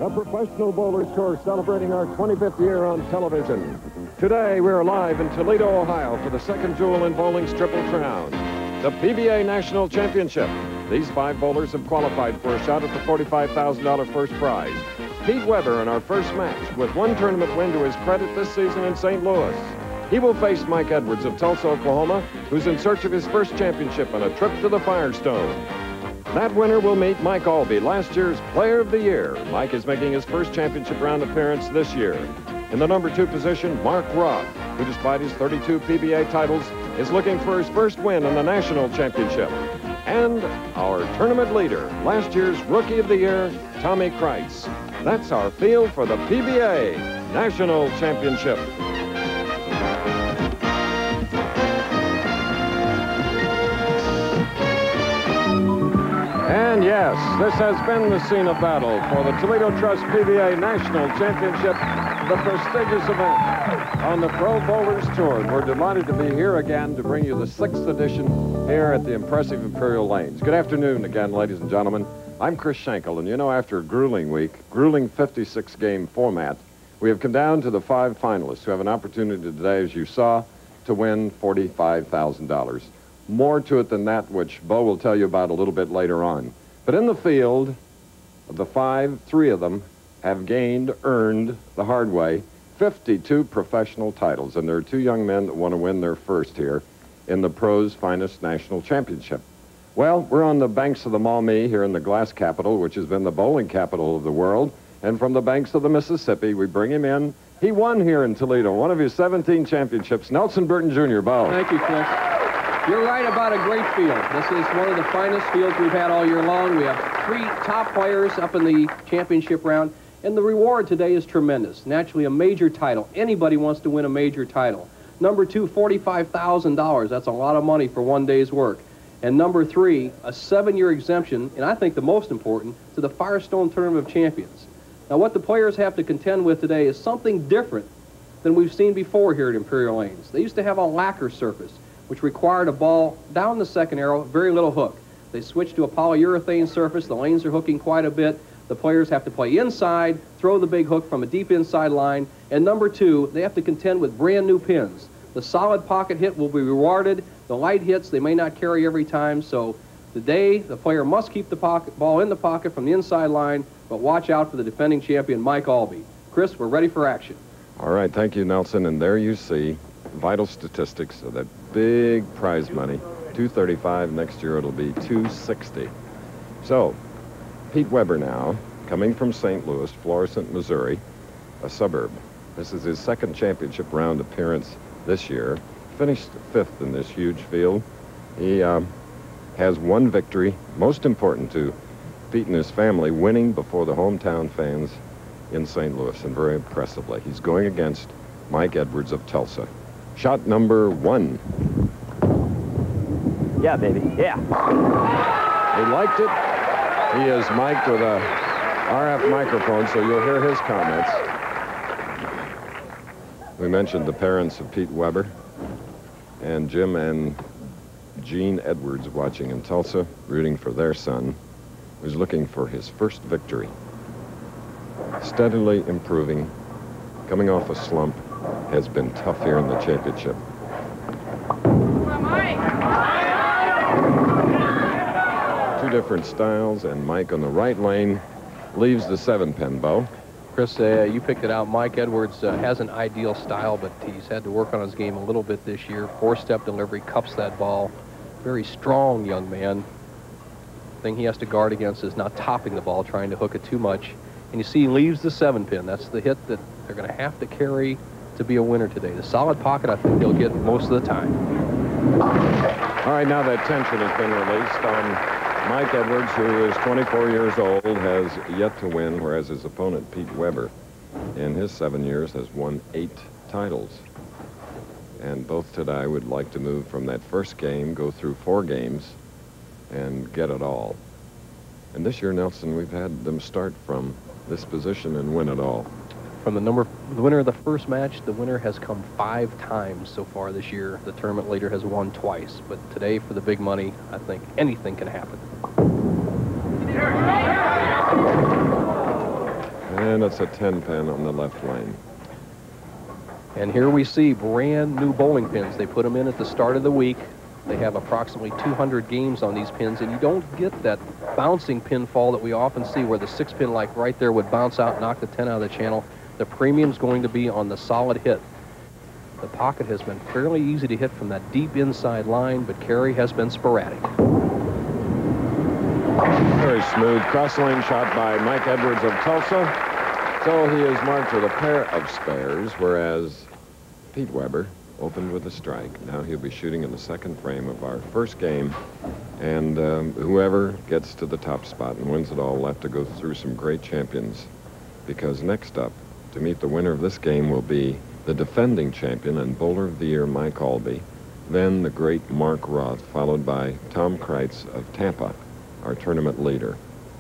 the Professional Bowlers Tour, celebrating our 25th year on television. Today, we're live in Toledo, Ohio, for the second jewel in bowling's Triple Crown, the PBA National Championship. These 5 bowlers have qualified for a shot at the $45,000 first prize. Pete Weber in our first match, with 1 tournament win to his credit this season in St. Louis. He will face Mike Edwards of Tulsa, Oklahoma, who's in search of his first championship on a trip to the Firestone. That winner will meet Mike Aulby, last year's Player of the Year. Mike is making his first championship round appearance this year. In the number 2 position, Mark Roth, who despite his 32 PBA titles, is looking for his first win in the national championship. And our tournament leader, last year's Rookie of the Year, Tommy Kreitz. That's our field for the PBA National Championship. And yes, this has been the scene of battle for the Toledo Trust PBA National Championship, the prestigious event on the Pro Bowlers Tour. And we're delighted to be here again to bring you the 6th edition here at the impressive Imperial Lanes. Good afternoon again, ladies and gentlemen. I'm Chris Schenkel, and you know, after a grueling week, grueling 56-game format, we have come down to the 5 finalists who have an opportunity today, as you saw, to win $45,000. More to it than that, which Bo will tell you about a little bit later on. But in the field, of the 5, 3 of them have earned the hard way, 52 professional titles. And there are 2 young men that want to win their first here in the Pro's finest national championship. Well, we're on the banks of the Maumee here in the glass capital, which has been the bowling capital of the world. And from the banks of the Mississippi, we bring him in. He won here in Toledo, one of his 17 championships. Nelson Burton Jr., Bo. Thank you, Chris. You're right about a great field. This is one of the finest fields we've had all year long. We have 3 top players up in the championship round, and the reward today is tremendous. Naturally, a major title. Anybody wants to win a major title. Number 2, $45,000. That's a lot of money for one day's work. And number 3, a 7-year exemption, and I think the most important, to the Firestone Tournament of Champions. Now, what the players have to contend with today is something different than we've seen before here at Imperial Lanes. They used to have a lacquer surface, which required a ball down the second arrow, very little hook. They switched to a polyurethane surface. The lanes are hooking quite a bit. The players have to play inside, throw the big hook from a deep inside line. And number 2, they have to contend with brand new pins. The solid pocket hit will be rewarded. The light hits, they may not carry every time. So today, the player must keep the ball in the pocket from the inside line, but watch out for the defending champion, Mike Aulby. Chris, we're ready for action. All right, thank you, Nelson. And there you see vital statistics of that big prize money. $235. Next year it'll be $260. So, Pete Weber now, coming from St. Louis, Florissant, Missouri, a suburb. This is his 2nd championship round appearance this year. Finished 5th in this huge field. He has 1 victory, most important to Pete and his family, winning before the hometown fans in St. Louis, and very impressively. He's going against Mike Edwards of Tulsa. Shot number 1. Yeah, baby. Yeah. He liked it. He is mic'd with a RF microphone, so you'll hear his comments. We mentioned the parents of Pete Weber, and Jim and Gene Edwards watching in Tulsa, rooting for their son, who's looking for his first victory. Steadily improving, coming off a slump, has been tough here in the championship. 2 different styles, and Mike on the right lane leaves the 7-pin, Bo. Chris, you picked it out. Mike Edwards has an ideal style, but he's had to work on his game a little bit this year. 4-step delivery, cups that ball. Very strong young man. The thing he has to guard against is not topping the ball, trying to hook it too much. And you see he leaves the 7-pin. That's the hit that they're going to have to carry to be a winner today. The solid pocket, I think they'll get most of the time. All right, now that tension has been released on Mike Edwards, who is 24 years old, has yet to win, whereas his opponent, Pete Weber, in his 7 years, has won 8 titles. And both today would like to move from that first game, go through 4 games, and get it all. And this year, Nelson, we've had them start from this position and win it all. From the winner of the first match, the winner has come 5 times so far this year. The tournament leader has won twice. But today, for the big money, I think anything can happen. And it's a 10 pin on the left lane. And here we see brand new bowling pins. They put them in at the start of the week. They have approximately 200 games on these pins, and you don't get that bouncing pin fall that we often see where the 6-pin, like right there, would bounce out and knock the 10 out of the channel. The premium's going to be on the solid hit. The pocket has been fairly easy to hit from that deep inside line, but carry has been sporadic. Very smooth cross-lane shot by Mike Edwards of Tulsa. So he is marked with a pair of spares, whereas Pete Weber opened with a strike. Now he'll be shooting in the second frame of our first game, and whoever gets to the top spot and wins it all will have to go through some great champions, because next up to meet the winner of this game will be the defending champion and bowler of the year, Mike Aulby, then the great Mark Roth, followed by Tom Kreitz of Tampa, our tournament leader.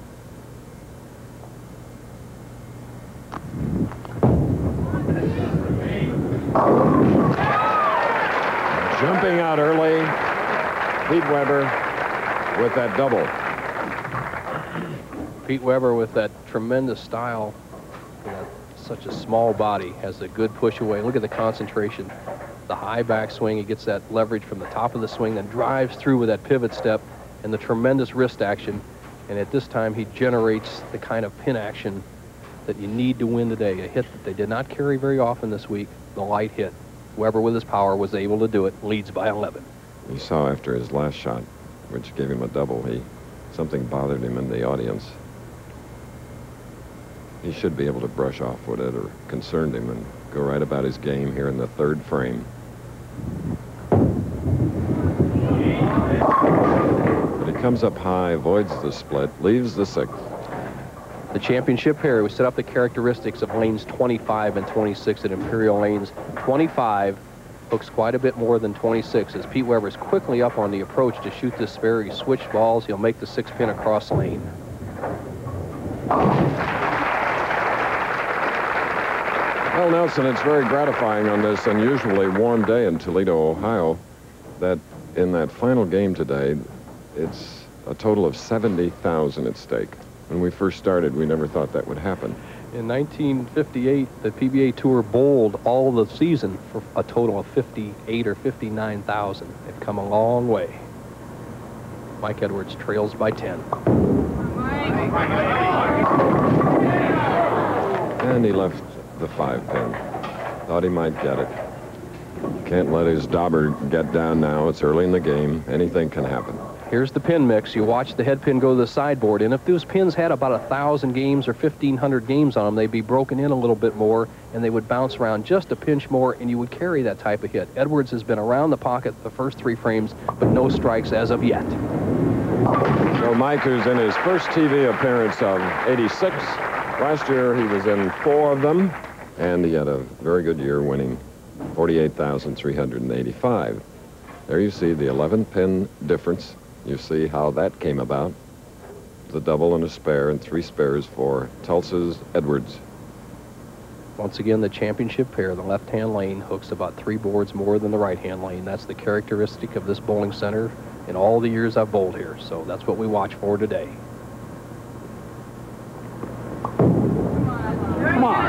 Jumping out early, Pete Weber with that double. Pete Weber with that tremendous style, such a small body, has a good push away. Look at the concentration. The high back swing, he gets that leverage from the top of the swing, then drives through with that pivot step and the tremendous wrist action. And at this time, he generates the kind of pin action that you need to win today. A hit that they did not carry very often this week, the light hit. Weber with his power was able to do it, leads by 11. You saw after his last shot, which gave him a double, something bothered him in the audience. He should be able to brush off whatever concerned him and go right about his game here in the third frame. But he comes up high, avoids the split, leaves the 6th. The championship pair, we set up the characteristics of lanes 25 and 26 at Imperial Lanes. 25 hooks quite a bit more than 26 as Pete Weber's quickly up on the approach to shoot this spare. He switched balls. He'll make the 6-pin across lane. Well, Nelson, it's very gratifying on this unusually warm day in Toledo, Ohio, that in that final game today, it's a total of 70,000 at stake. When we first started, we never thought that would happen. In 1958, the PBA Tour bowled all the season for a total of 58 or 59,000. They've come a long way. Mike Edwards trails by 10. And he left the 5-pin. Thought he might get it. Can't let his dauber get down now. It's early in the game. Anything can happen. Here's the pin mix. You watch the head pin go to the sideboard, and if those pins had about 1,000 games or 1,500 games on them, they'd be broken in a little bit more, and they would bounce around just a pinch more, and you would carry that type of hit. Edwards has been around the pocket the first 3 frames, but no strikes as of yet. So Mike, who's in his first TV appearance of 86. Last year, he was in 4 of them, and he had a very good year, winning 48,385. There you see the 11-pin difference. You see how that came about. The double and a spare, and 3 spares for Tulsa's Edwards. Once again, the championship pair, the left-hand lane, hooks about 3 boards more than the right-hand lane. That's the characteristic of this bowling center in all the years I've bowled here. So that's what we watch for today. Come on.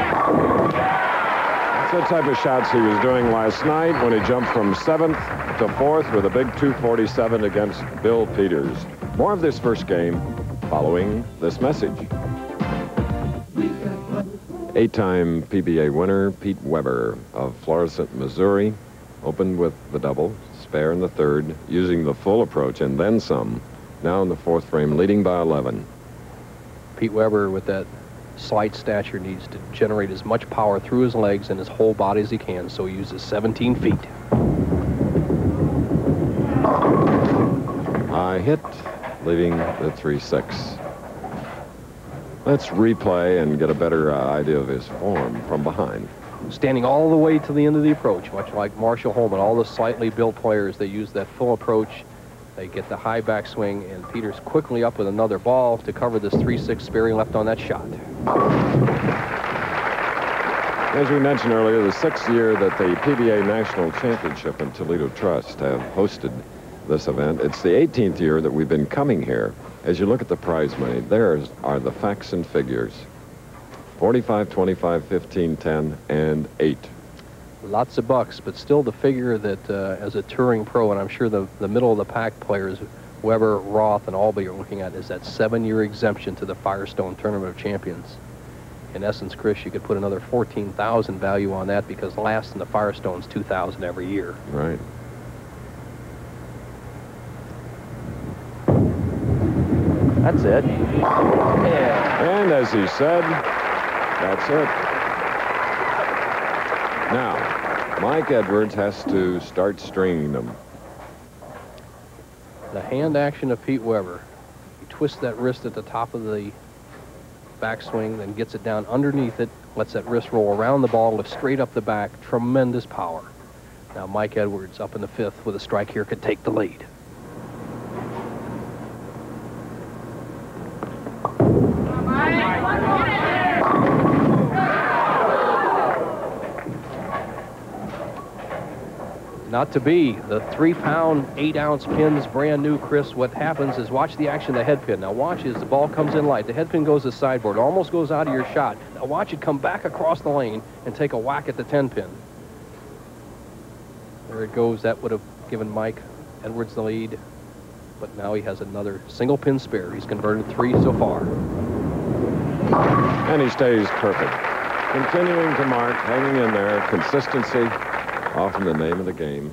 That's the type of shots he was doing last night when he jumped from 7th to 4th with a big 247 against Bill Peters. More of this first game following this message. 8-time PBA winner Pete Weber of Florissant, Missouri, opened with the double, spare in the 3rd, using the full approach and then some. Now in the 4th frame, leading by 11. Pete Weber, with that slight stature, needs to generate as much power through his legs and his whole body as he can, so he uses 17 feet. High hit, leaving the 3-6. Let's replay and get a better idea of his form from behind. Standing all the way to the end of the approach, much like Marshall Holman, all the slightly built players, they use that full approach. They get the high backswing, and Peters quickly up with another ball to cover this 3-6 spare he left on that shot. As we mentioned earlier, the 6th year that the PBA National Championship and Toledo Trust have hosted this event. It's the 18th year that we've been coming here. As you look at the prize money, there are the facts and figures. 45, 25, 15, 10, and 8. Lots of bucks, but still the figure that as a touring pro, and I'm sure the middle of the pack players, Weber, Roth, and Aulby are looking at, is that 7-year exemption to the Firestone Tournament of Champions. In essence, Chris, you could put another $14,000 value on that because last in the Firestone's $2,000 every year. Right. That's it. Yeah. And as he said, that's it. Now, Mike Edwards has to start stringing them. The hand action of Pete Weber. He twists that wrist at the top of the backswing, then gets it down underneath it, lets that wrist roll around the ball, lifts straight up the back. Tremendous power. Now Mike Edwards up in the 5th with a strike here could take the lead. Not to be. The 3-pound, 8-ounce pins, brand new, Chris. What happens is watch the action of the head pin. Now watch as the ball comes in light. The head pin goes to the sideboard, almost goes out of your shot. Now watch it come back across the lane and take a whack at the 10-pin. There it goes. That would have given Mike Edwards the lead. But now he has another single pin spare. He's converted 3 so far. And he stays perfect. Continuing to mark, hanging in there, consistency. Often the name of the game.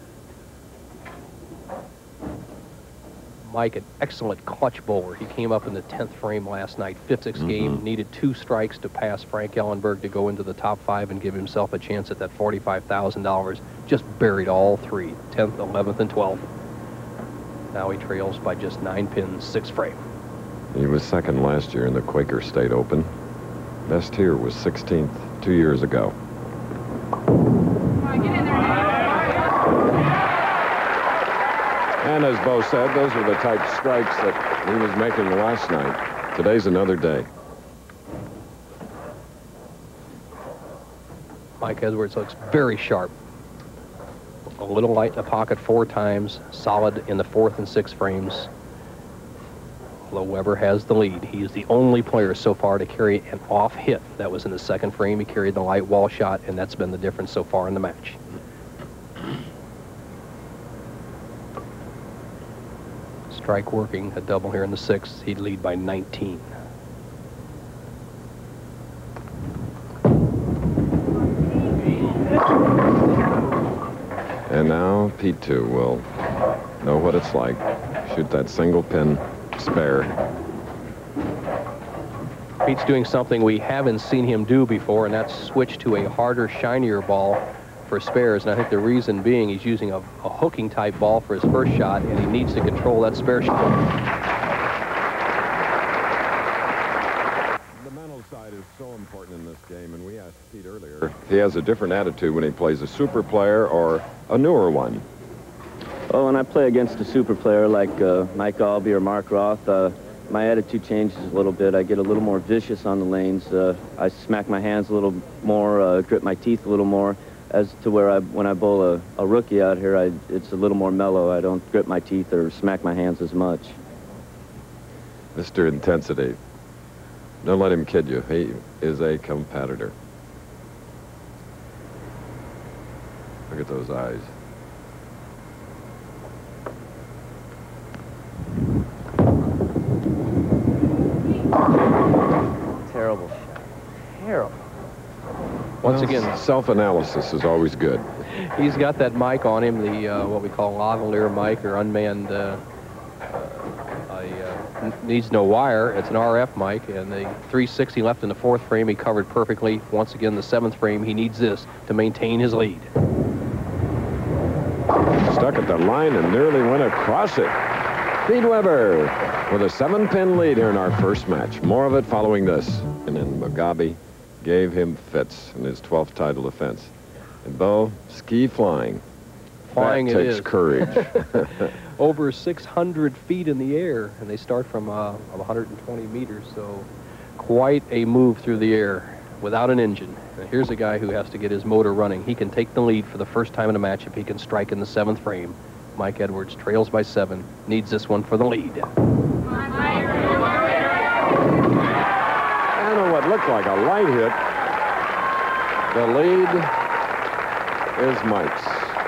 Mike, an excellent clutch bowler. He came up in the 10th frame last night, 5th-6 game, needed 2 strikes to pass Frank Ellenberg to go into the top 5 and give himself a chance at that $45,000. Just buried all 3, 10th, 11th, and 12th. Now he trails by just 9 pins, 6th frame. He was 2nd last year in the Quaker State Open. Best here was 16th 2 years ago. And as Bo said, those are the type strikes that he was making last night. Today's another day. Mike Edwards looks very sharp. A little light in the pocket 4 times, solid in the 4th and 6th frames. Although Weber has the lead, he is the only player so far to carry an off hit. That was in the 2nd frame. He carried the light wall shot, and that's been the difference so far in the match. Strike working, a double here in the 6th. He'd lead by 19. And now Pete, too, will know what it's like. Shoot that single pin spare. Pete's doing something we haven't seen him do before, and that's switch to a harder, shinier ball for spares. And I think the reason being he's using a hooking type ball for his first shot, and he needs to control that spare shot. The mental side is so important in this game, and we asked Pete earlier if he has a different attitude when he plays a super player or a newer one. Well, when I play against a super player like Mike Aulby or Mark Roth, my attitude changes a little bit. I get a little more vicious on the lanes. I smack my hands a little more, grip my teeth a little more, as to where when I bowl a rookie out here, it's a little more mellow. I don't grip my teeth or smack my hands as much. Mr. Intensity. Don't let him kid you. He is a competitor. Look at those eyes. Terrible shot. Terrible. Once again, self-analysis is always good. He's got that mic on him, the what we call lavalier mic or unmanned, needs no wire. It's an RF mic, and the 360 left in the 4th frame he covered perfectly. Once again, the 7th frame, he needs this to maintain his lead. Stuck at the line and nearly went across it. Pete Weber with a 7-pin lead here in our first match. More of it following this. And then Mugabe gave him fits in his 12th title defense. And Bo, ski flying. Flying that it takes is. Courage. Over 600 feet in the air, and they start from 120 meters, so quite a move through the air without an engine. And here's a guy who has to get his motor running. He can take the lead for the first time in a match if he can strike in the 7th frame. Mike Edwards trails by 7, needs this one for the lead. And what looks looked like a light hit. The lead is Mike's.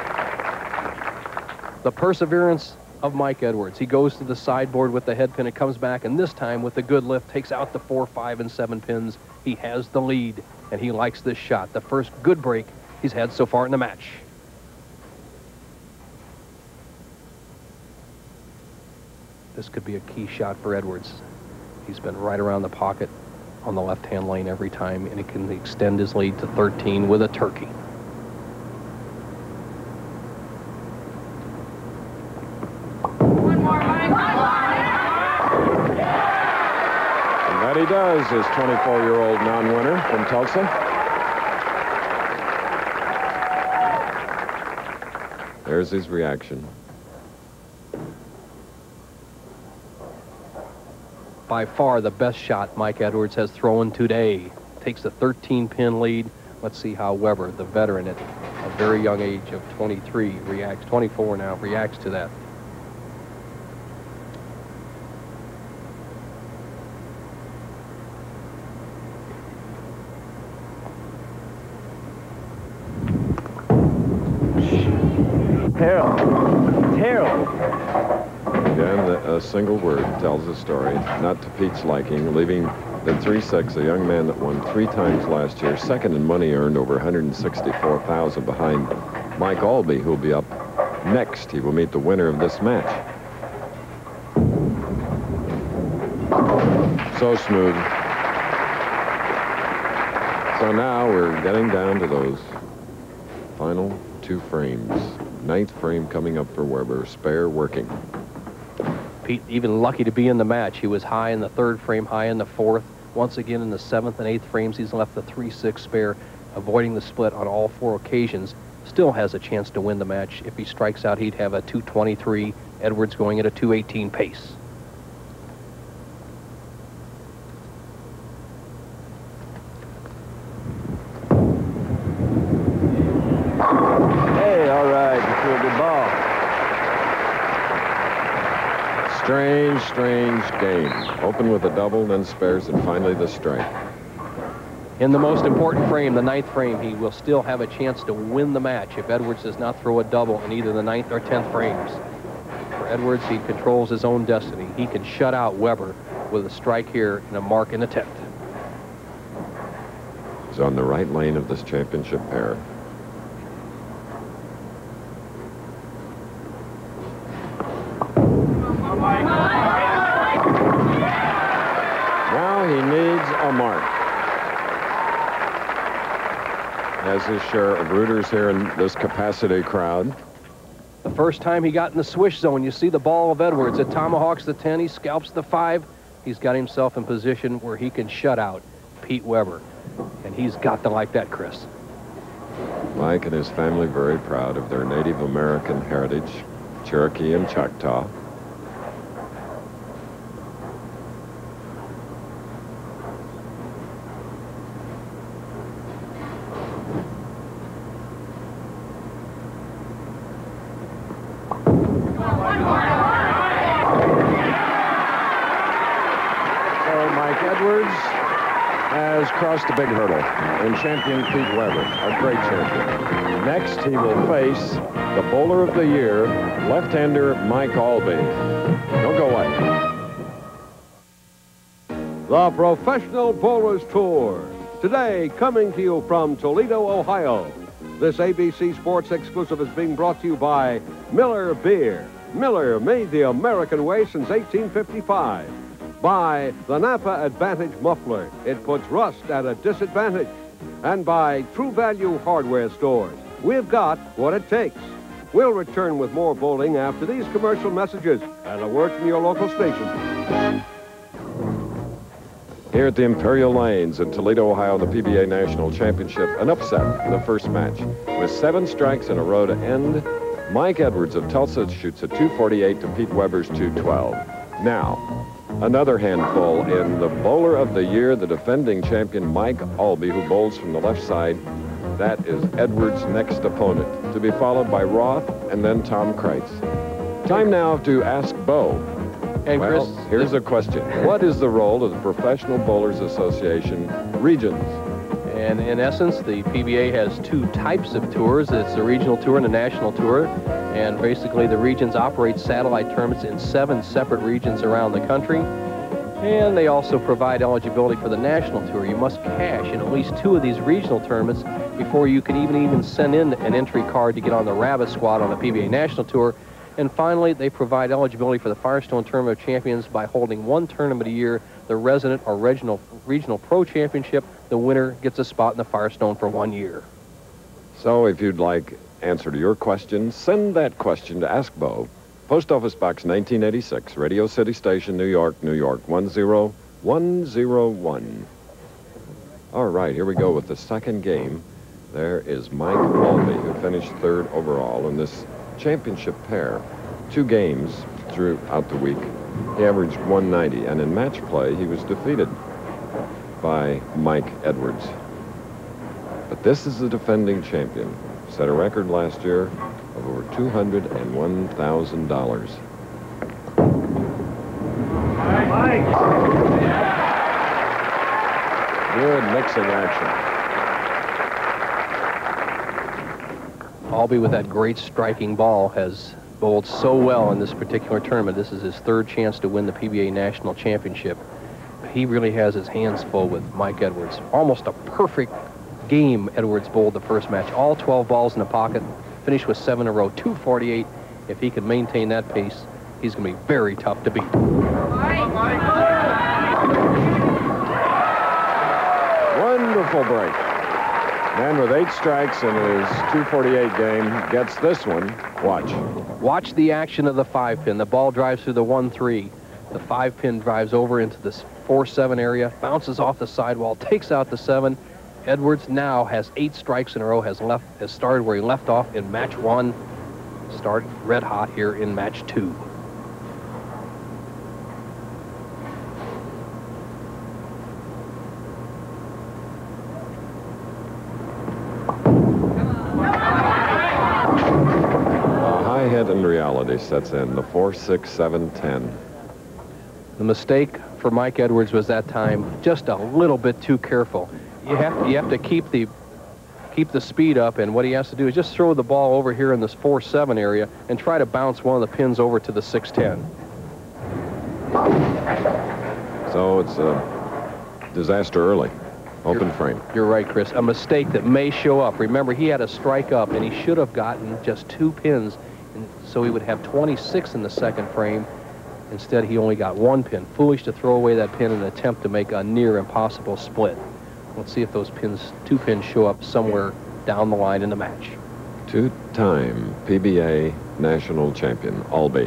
The perseverance of Mike Edwards. He goes to the sideboard with the head pin. It comes back, and this time with the good lift, takes out the 4, 5, and 7 pins. He has the lead, and he likes this shot. The first good break he's had so far in the match. This could be a key shot for Edwards. He's been right around the pocket on the left-hand lane every time, and he can extend his lead to 13 with a turkey. That he does, his 24-year-old non-winner from Tulsa. There's his reaction. By far the best shot Mike Edwards has thrown today. Takes the 13-pin lead. Let's see how Weber, the veteran at a very young age of 23, reacts, 24 now, reacts to that. Terrible. Again, a single word tells the story. Not to Pete's liking, leaving the 3-6, a young man that won 3 times last year, second in money earned, over $164,000 behind Mike Aulby, who will be up next. He will meet the winner of this match. So smooth. So now we're getting down to those final 2 frames. 9th frame coming up for Weber, spare working. Pete even lucky to be in the match. He was high in the 3rd frame, high in the 4th. Once again in the 7th and 8th frames, he's left the 3-6 spare, avoiding the split on all 4 occasions. Still has a chance to win the match. If he strikes out, he'd have a 223. Edwards going at a 218 pace. Strange game. Open with a double, then spares, and finally the strike. In the most important frame, the 9th frame, he will still have a chance to win the match if Edwards does not throw a double in either the 9th or 10th frames. For Edwards, he controls his own destiny. He can shut out Weber with a strike here and a mark in the 10th. He's on the right lane of this championship pair. Now he needs a mark. Has his share of rooters here in this capacity crowd. The first time he got in the swish zone, you see the ball of Edwards. It tomahawks the 10, he scalps the 5. He's got himself in position where he can shut out Pete Weber. And he's got to like that, Chris. Mike and his family very proud of their Native American heritage, Cherokee and Choctaw. Has crossed the big hurdle in champion Pete Weber, a great champion. Next, he will face the bowler of the year, left-hander Mike Aulby. Don't go away. The Professional Bowlers Tour, today coming to you from Toledo, Ohio. This ABC Sports exclusive is being brought to you by Miller Beer. Miller, made the American way since 1855. By the Napa Advantage Muffler. It puts rust at a disadvantage. And by True Value Hardware Stores. We've got what it takes. We'll return with more bowling after these commercial messages and a word from your local station. Here at the Imperial Lanes in Toledo, Ohio, the PBA National Championship, an upset in the first match. With 7 strikes in a row to end, Mike Edwards of Tulsa shoots a 248 to Pete Weber's 212. Now, another handful in the bowler of the year, the defending champion Mike Aulby, who bowls from the left side. That is Edwards' next opponent, to be followed by Roth and then Tom Kreitz. Time now to ask Bo And Well, Chris, here's a question. What is the role of the Professional Bowlers Association regions? and in essence, the PBA has two types of tours. It's the regional tour and the national tour. And basically, the regions operate satellite tournaments in 7 separate regions around the country. And they also provide eligibility for the national tour. You must cash in at least 2 of these regional tournaments before you can even send in an entry card to get on the Rabbit Squad on the PBA National Tour. And finally, they provide eligibility for the Firestone Tournament of Champions by holding 1 tournament a year, the resident or regional pro championship. The winner gets a spot in the Firestone for 1 year. So if you'd like answer to your question, send that question to Ask Bo, Post Office Box 1986, Radio City Station, New York, New York 10101. All right, here we go with the second game. There is Mike Aulby, who finished 3rd overall in this championship pair. 2 games throughout the week. He averaged 190, and in match play, he was defeated by Mike Edwards. But this is the defending champion. Set a record last year of over $201,000. Good mixing action. Aulby with that great striking ball has bowled so well in this particular tournament. This is his 3rd chance to win the PBA National Championship. He really has his hands full with Mike Edwards. Almost a perfect game Edwards bowled the first match. All 12 balls in the pocket, finished with 7 in a row, 248. If he can maintain that pace, he's going to be very tough to beat. Wonderful break. Man with 8 strikes in his 248 game gets this one. Watch. Watch the action of the 5-pin. The ball drives through the 1-3. The 5-pin drives over into this 4-7 area, bounces off the sidewall, takes out the 7. Edwards now has 8 strikes in a row, has started where he left off in match 1. Start red hot here in match 2. And reality sets in. The 4, 6, 7, 10. The mistake for Mike Edwards was that time just a little bit too careful. You have to keep the speed up, and what he has to do is just throw the ball over here in this 4-7 area and try to bounce one of the pins over to the 6-10. So it's a disaster early. Open frame. You're right, Chris. A mistake that may show up. Remember, he had a strike up, and he should have gotten just 2 pins. And so he would have 26 in the second frame. Instead, he only got 1 pin. Foolish to throw away that pin in an attempt to make a near impossible split. Let's see if those 2 pins show up somewhere down the line in the match. 2-time PBA national champion, Aulby.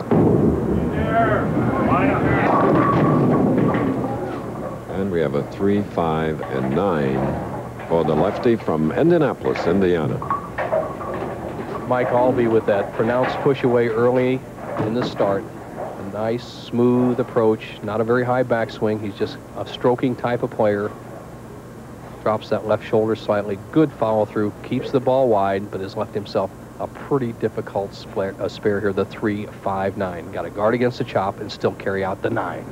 And we have a 3, 5, and 9 for the lefty from Indianapolis, Indiana. Mike Aulby with that pronounced push away early in the start. A nice, smooth approach, not a very high backswing. He's just a stroking type of player. Drops that left shoulder slightly. Good follow through, keeps the ball wide, but has left himself a pretty difficult spare here, the 3, 5, 9. Got to guard against the chop and still carry out the 9.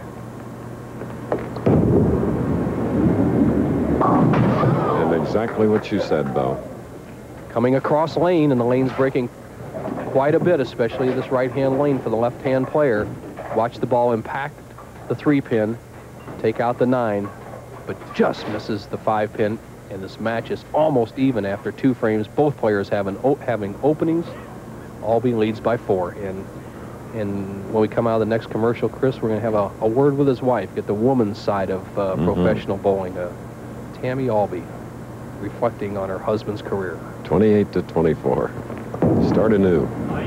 And exactly what you said, Bo. Coming across lane, and the lane's breaking quite a bit, especially this right-hand lane for the left-hand player. Watch the ball impact the 3-pin, take out the 9, but just misses the 5-pin, and this match is almost even after 2 frames. Both players having openings. Aulby leads by 4, and when we come out of the next commercial, Chris, we're going to have a word with his wife, get the woman's side of professional bowling. Tammy Aulby, reflecting on her husband's career. 28-24. Start anew.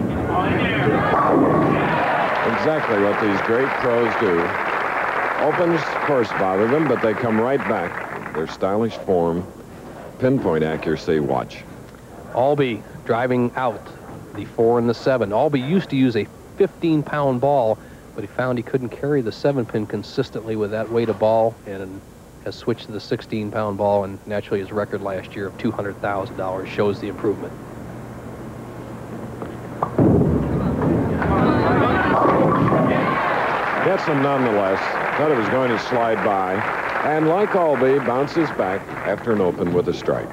Exactly what these great pros do. Opens, of course, bother them, but they come right back. Their stylish form, pinpoint accuracy, watch. Aulby driving out the 4 and the 7. Aulby used to use a 15-pound ball, but he found he couldn't carry the 7-pin consistently with that weight of ball, and has switched to the 16-pound ball, and naturally his record last year of $200,000 shows the improvement. one nonetheless. Thought it was going to slide by. And like Aulby, bounces back after an open with a strike.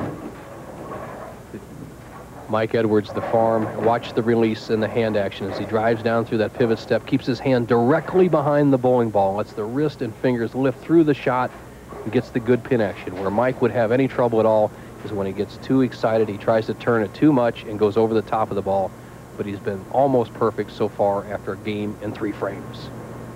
Mike Edwards, the farm, watch the release and the hand action as he drives down through that pivot step, keeps his hand directly behind the bowling ball, lets the wrist and fingers lift through the shot, and gets the good pin action. Where Mike would have any trouble at all is when he gets too excited, he tries to turn it too much and goes over the top of the ball, but he's been almost perfect so far after a game in 3 frames.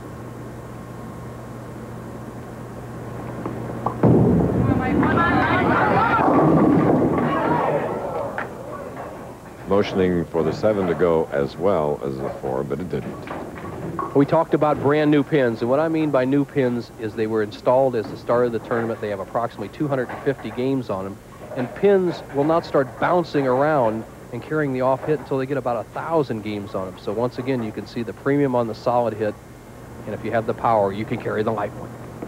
Motioning for the 7 to go as well as the 4, but it didn't. We talked about brand new pins, and what I mean by new pins is they were installed as the start of the tournament. They have approximately 250 games on them, and pins will not start bouncing around and carrying the off hit until they get about 1,000 games on them. So once again, you can see the premium on the solid hit, and if you have the power, you can carry the light one.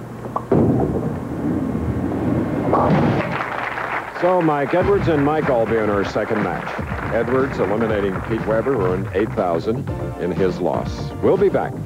So Mike Edwards and Mike Aulby in our second match. Edwards eliminating Pete Weber, earned $8,000 in his loss. We'll be back.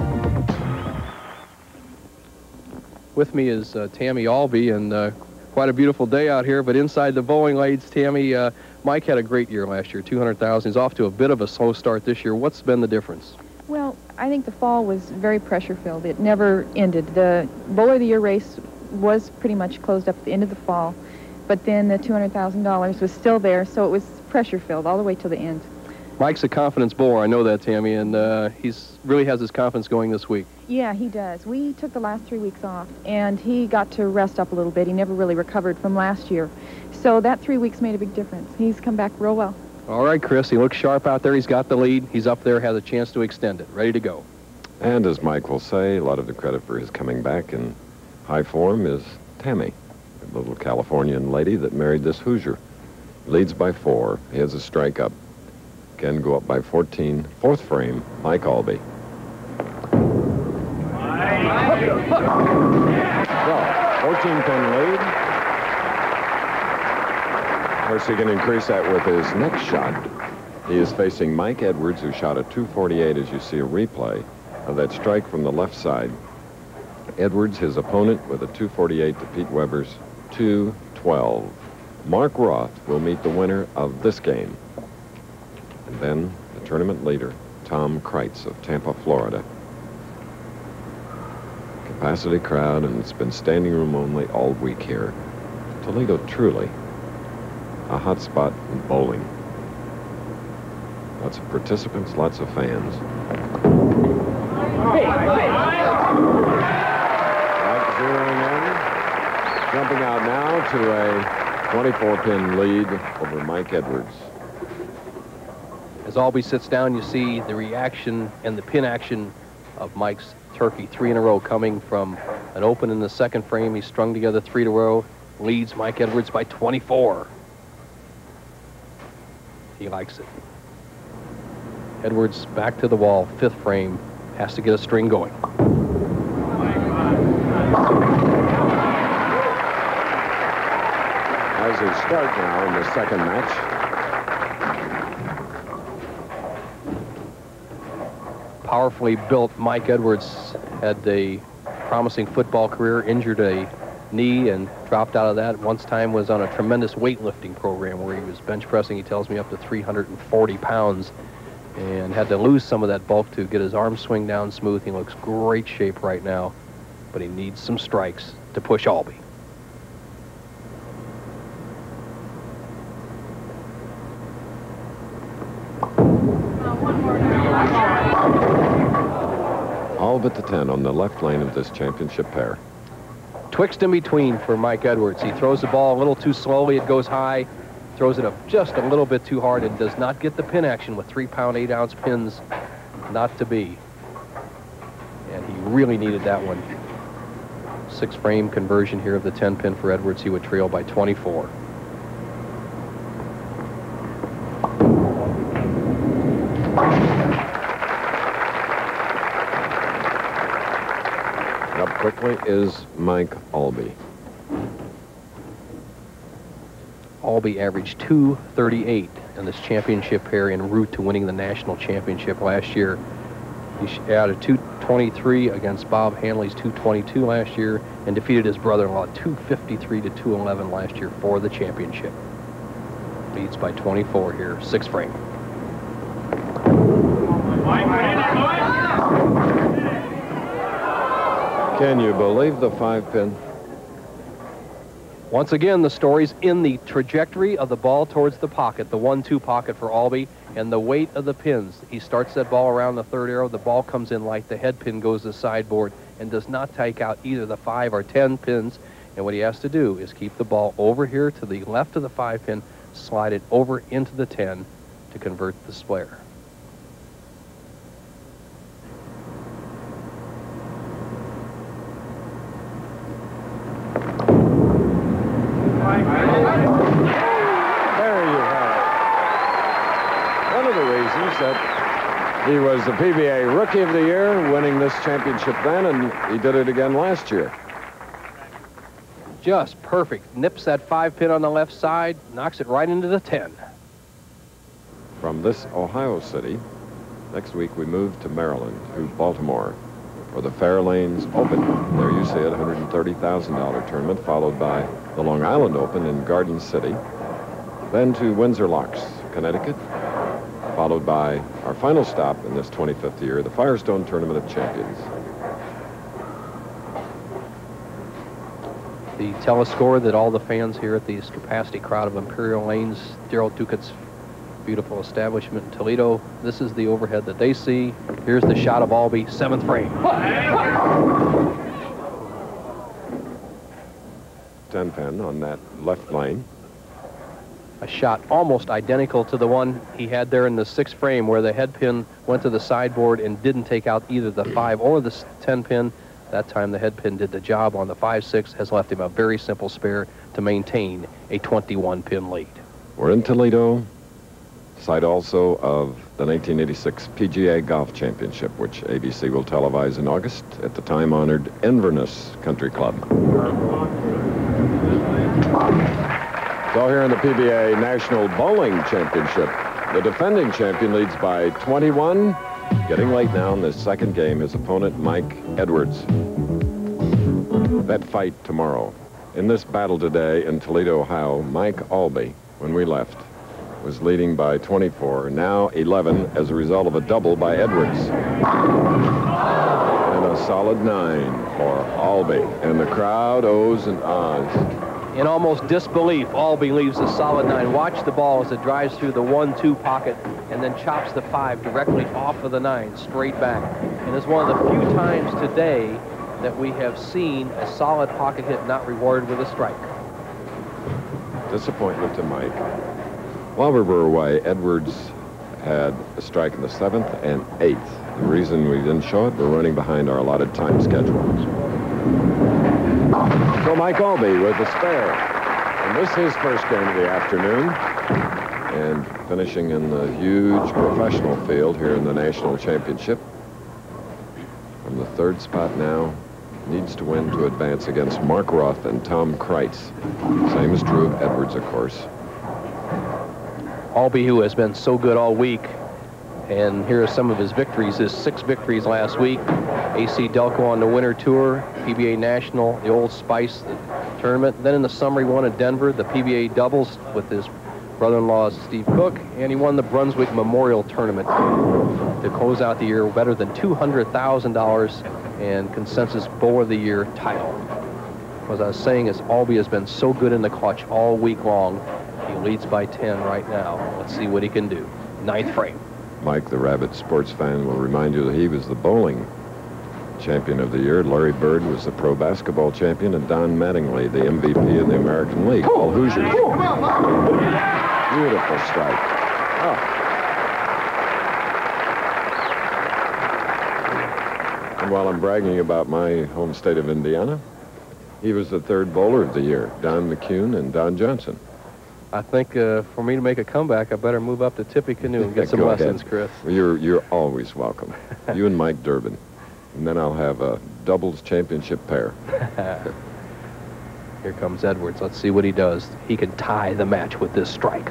With me is Tammy Aulby, and quite a beautiful day out here, but inside the bowling lanes, Tammy, Mike had a great year last year, $200,000. He's off to a bit of a slow start this year. What's been the difference? Well, I think the fall was very pressure-filled. It never ended. The Bowler of the Year race was pretty much closed up at the end of the fall, but then the $200,000 was still there, so it was pressure-filled all the way till the end. Mike's a confidence bowler, I know that, Tammy, and he's really has his confidence going this week. Yeah, he does. We took the last 3 weeks off, and he got to rest up a little bit. He never really recovered from last year. So that 3 weeks made a big difference. He's come back real well. All right, Chris, he looks sharp out there. He's got the lead. He's up there, has a chance to extend it. Ready to go. And as Mike will say, a lot of the credit for his coming back in high form is Tammy, the little Californian lady that married this Hoosier. Leads by 4. He has a strike up. Can go up by 14. 4th frame, Mike Aulby. So, 14-pin lead. Of course, he can increase that with his next shot. He is facing Mike Edwards, who shot a 248, as you see a replay of that strike from the left side. Edwards, his opponent, with a 248 to Pete Weber's 212. Mark Roth will meet the winner of this game. And then the tournament leader, Tom Kreitz of Tampa, Florida. Capacity crowd, and it's been standing room only all week here. Toledo truly a hot spot in bowling. Lots of participants, lots of fans. Mike zeroing in. Jumping out now to a 24-pin lead over Mike Edwards. As Aulby sits down, you see the reaction and the pin action of Mike's turkey. 3 in a row coming from an open in the second frame. He strung together 3 in a row, leads Mike Edwards by 24. He likes it. Edwards back to the wall, 5th frame, has to get a string going. As we start now in the second match. Powerfully built Mike Edwards had a promising football career, injured a knee and dropped out of that. Once time was on a tremendous weightlifting program where he was bench pressing, he tells me, up to 340 pounds, and had to lose some of that bulk to get his arm swing down smooth. He looks great shape right now, but he needs some strikes to push Aulby. All but the 10 on the left lane of this championship pair. Twixt in between for Mike Edwards. He throws the ball a little too slowly. It goes high. Throws it up just a little bit too hard and does not get the pin action with 3-pound, 8-ounce pins. Not to be. And he really needed that one. 6-frame conversion here of the 10-pin for Edwards. He would trail by 24. Up quickly is Mike Aulby. Aulby averaged 238 in this championship pair en route to winning the national championship last year. He added 2 223 against Bob Hanley's 222 last year, and defeated his brother-in-law 253 to 211 last year for the championship. Leads by 24 here, 6th frame. Can you believe the 5-pin? Once again, the story's in the trajectory of the ball towards the pocket, the 1-2 pocket for Aulby, and the weight of the pins. He starts that ball around the 3rd arrow. The ball comes in light. The head pin goes to the sideboard and does not take out either the 5 or 10 pins. And what he has to do is keep the ball over here to the left of the 5-pin, slide it over into the 10 to convert the square. That he was the PBA Rookie of the Year, winning this championship then, and he did it again last year. Just perfect. Nips that 5-pin on the left side, knocks it right into the 10. From this Ohio city, next week we move to Maryland, to Baltimore, for the Fairlanes Open. There you see it, $130,000 tournament, followed by the Long Island Open in Garden City. Then to Windsor Locks, Connecticut, followed by our final stop in this 25th year, the Firestone Tournament of Champions. The telescore that all the fans here at the capacity crowd of Imperial Lanes, Gerald Ducat's beautiful establishment in Toledo, this is the overhead that they see. Here's the shot of Aulby, 7th frame. 10-pin on that left lane. A shot almost identical to the one he had there in the 6th frame, where the head pin went to the sideboard and didn't take out either the 5 or the 10 pin. That time the head pin did the job on the 5-6, has left him a very simple spare to maintain a 21-pin lead. We're in Toledo, site also of the 1986 PGA Golf Championship, which ABC will televise in August at the time-honored Inverness Country Club. So here in the PBA National Bowling Championship, the defending champion leads by 21. Getting late now in this 2nd game, his opponent, Mike Edwards. That fight tomorrow. In this battle today in Toledo, Ohio, Mike Aulby, when we left, was leading by 24, now 11 as a result of a double by Edwards. And a solid 9 for Aulby. And the crowd ohs and ahs. In almost disbelief, Aulby leaves a solid 9. Watch the ball as it drives through the 1-2 pocket and then chops the 5 directly off of the 9, straight back. And it's one of the few times today that we have seen a solid pocket hit not rewarded with a strike. Disappointment to Mike. While we were away, Edwards had a strike in the 7th and 8th. The reason we didn't show it, we're running behind our allotted time schedule. So Mike Aulby with the spare. And this is his first game of the afternoon. And finishing in the huge professional field here in the National Championship. From the 3rd spot now, needs to win to advance against Mark Roth and Tom Kreitz. Same is true of Edwards, of course. Aulby, who has been so good all week, and here are some of his victories. His 6 victories last week. AC Delco on the Winter Tour, PBA National, the Old Spice tournament. Then in the summer, he won at Denver, the PBA doubles with his brother-in-law, Steve Cook, and he won the Brunswick Memorial Tournament to close out the year better than $200,000 and consensus Bowler of the Year title. As I was saying, as Aulby has been so good in the clutch all week long, he leads by 10 right now. Let's see what he can do. 9th frame. Mike, the rabid sports fan, will remind you that he was the bowling champion of the year. Larry Bird was the pro basketball champion, and Don Mattingly, the MVP in the American League. All Hoosiers. Beautiful strike. Oh. And while I'm bragging about my home state of Indiana, he was the 3rd bowler of the year, Don McCune and Don Johnson. I think for me to make a comeback, I better move up to Tippecanoe and get some lessons, Chris. You're always welcome. You and Mike Durbin. And then I'll have a doubles championship pair. Here comes Edwards. Let's see what he does. He can tie the match with this strike.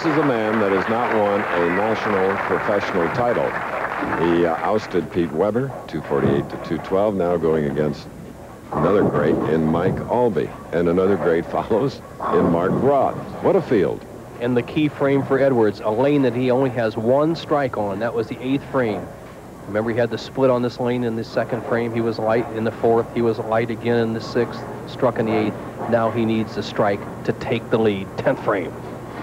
is a man that has not won a national professional title. He ousted Pete Weber, 248 to 212, now going against another great in Mike Aulby. And another great follows in Mark Roth. What a field. And the key frame for Edwards, a lane that he only has one strike on. That was the 8th frame. Remember, he had the split on this lane in the 2nd frame. He was light in the 4th. He was light again in the 6th, struck in the 8th. Now he needs the strike to take the lead. 10th frame.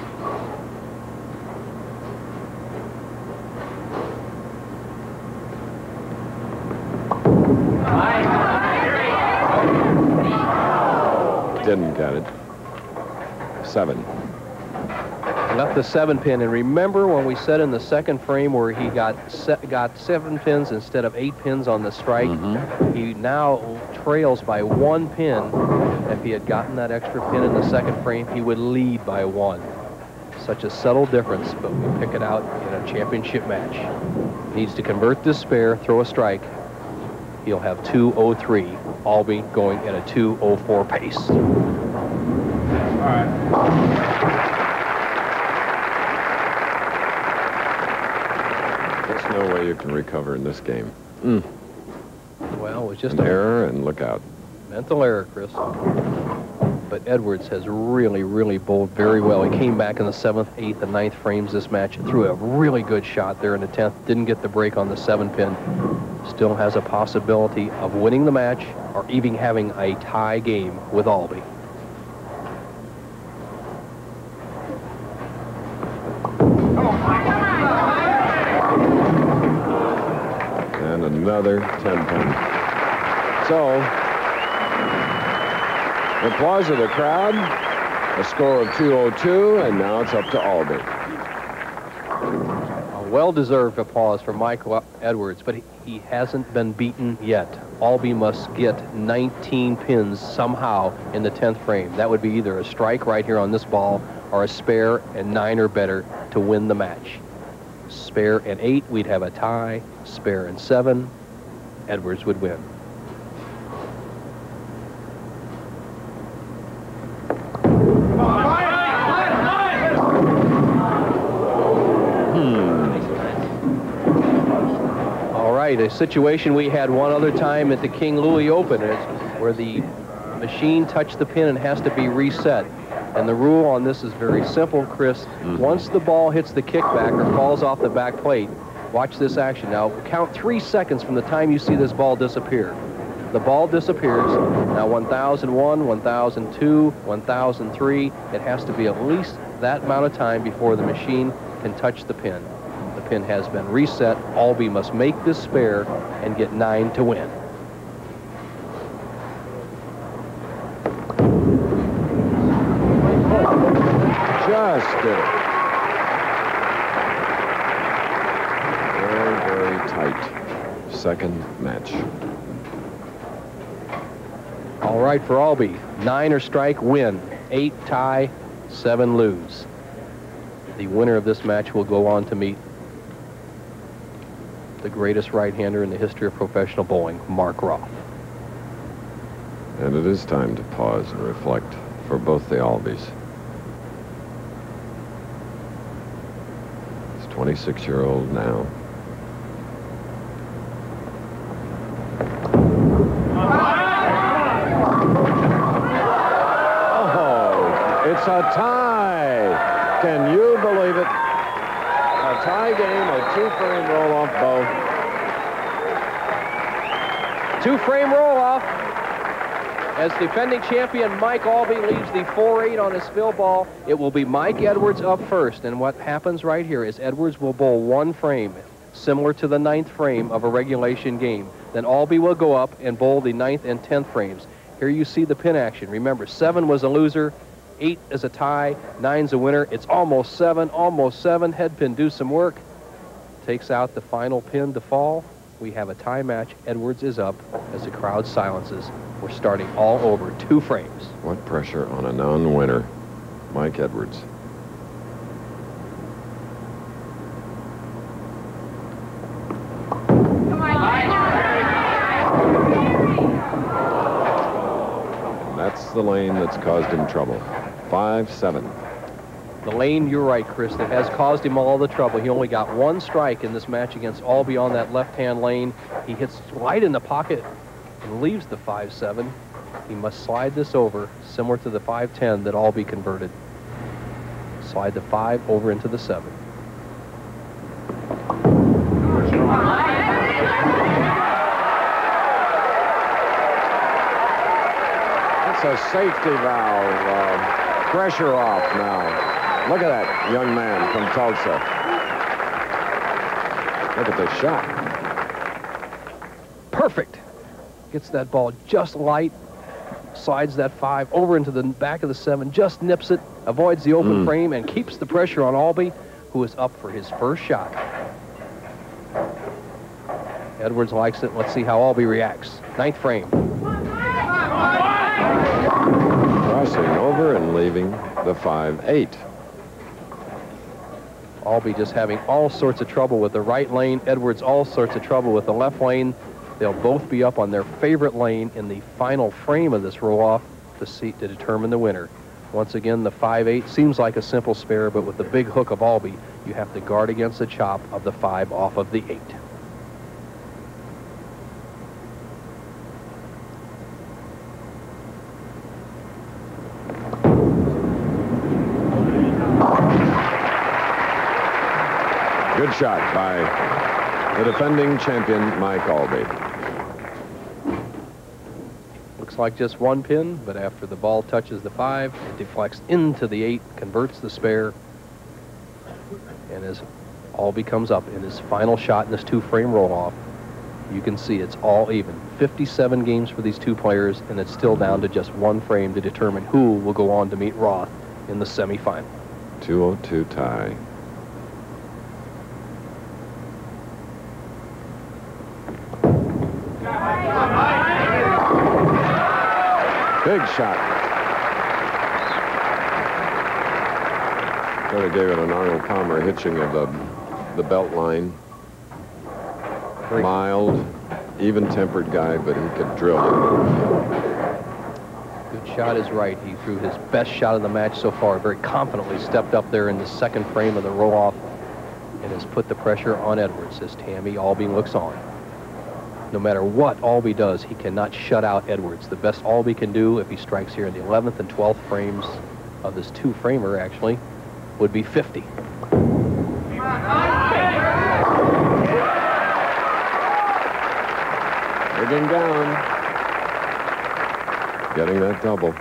Didn't get it. 7. Left the 7 pin, and remember when we said in the 2nd frame where he got 7 pins instead of 8 pins on the strike. He now trails by 1 pin. If he had gotten that extra pin in the 2nd frame, he would lead by 1. Such a subtle difference, but we pick it out in a championship match. Needs to convert this spare, throw a strike. He'll have 2:03. Aulby going at a 2:04 pace. All right. There's no way you can recover in this game. Well, it was just an error, and look out. Mental error, Chris. But Edwards has really, really bowled very well. He came back in the 7th, 8th, and 9th frames this match. Threw a really good shot there in the 10th. Didn't get the break on the 7 pin. Still has a possibility of winning the match or even having a tie game with Aulby. And another 10 pin. So, the applause of the crowd, a score of 202, and now it's up to Aulby. A well-deserved applause for Mike Edwards, but he hasn't been beaten yet. Aulby must get 19 pins somehow in the 10th frame. That would be either a strike right here on this ball or a spare and 9 or better to win the match. Spare and 8, we'd have a tie. Spare and 7, Edwards would win. A situation we had one other time at the King Louis Open where the machine touched the pin and has to be reset. And the rule on this is very simple, Chris. Once the ball hits the kickback or falls off the back plate, watch this action. Now, count 3 seconds from the time you see this ball disappear. The ball disappears. Now, 1001, 1002, 1003. It has to be at least that amount of time before the machine can touch the pin. The pin has been reset. Aulby must make this spare and get 9 to win. Just did it. Very, very tight. 2nd match. All right for Aulby. 9 or strike, win. 8 tie, 7 lose. The winner of this match will go on to meet the greatest right-hander in the history of professional bowling, Mark Roth. And it is time to pause and reflect for both the Aulbys. He's 26-year-old now. Oh, it's a tie. Can you believe it? A tie game, a 2-frame roll-off both. 2-frame roll-off as defending champion Mike Aulby leaves the 4-8 on his fill ball. It will be Mike Edwards up first, and what happens right here is Edwards will bowl 1 frame, similar to the 9th frame of a regulation game. Then Aulby will go up and bowl the 9th and 10th frames. Here you see the pin action. Remember, 7 was a loser, 8 is a tie, 9's a winner. It's almost 7, almost 7. Head pin, do some work. Takes out the final pin to fall. We have a tie match. Edwards is up as the crowd silences. We're starting all over 2 frames. What pressure on a non-winner, Mike Edwards. And that's the lane that's caused him trouble. 5-7. The lane, you're right, Chris, that has caused him all the trouble. He only got one strike in this match against Aulby on that left-hand lane. He hits right in the pocket and leaves the 5-7. He must slide this over, similar to the 5-10 that Aulby converted. Slide the 5 over into the 7. It's a safety valve. Pressure off now. Look at that young man from Tulsa. Look at the shot. Perfect. Gets that ball just light. Slides that 5 over into the back of the 7. Just nips it. Avoids the open frame and keeps the pressure on Aulby, who is up for his first shot. Edwards likes it. Let's see how Aulby reacts. 9th frame. Crossing over and leaving the 5-8. Aulby just having all sorts of trouble with the right lane. Edwards all sorts of trouble with the left lane. They'll both be up on their favorite lane in the final frame of this roll-off to determine the winner. Once again, the 5-8 seems like a simple spare, but with the big hook of Aulby, you have to guard against the chop of the 5 off of the 8. Good shot by the defending champion, Mike Aulby. Looks like just one pin, but after the ball touches the 5, it deflects into the 8, converts the spare, and as Aulby comes up in his final shot in this 2-frame roll-off, you can see it's all even. 57 games for these two players, and it's still down to just 1 frame to determine who will go on to meet Roth in the semifinal. 202 tie. Big shot. Sort of gave it an Arnold Palmer hitching of the belt line. Mild, even-tempered guy, but he could drill it. Good shot is right. He threw his best shot of the match so far. Very confidently stepped up there in the 2nd frame of the roll-off and has put the pressure on Edwards as Tammy Aulby looks on. No matter what Aulby does, he cannot shut out Edwards. The best Aulby can do if he strikes here in the 11th and 12th frames of this 2-framer, actually, would be 50. Digging down. Getting that double.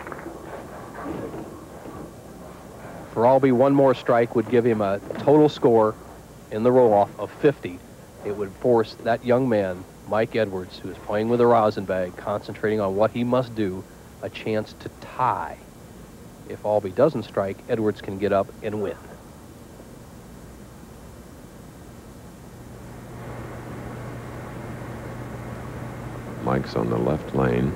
For Aulby, 1 more strike would give him a total score in the roll-off of 50. It would force that young man, Mike Edwards, who is playing with a rosin bag, concentrating on what he must do, a chance to tie. If Aulby doesn't strike, Edwards can get up and win. Mike's on the left lane.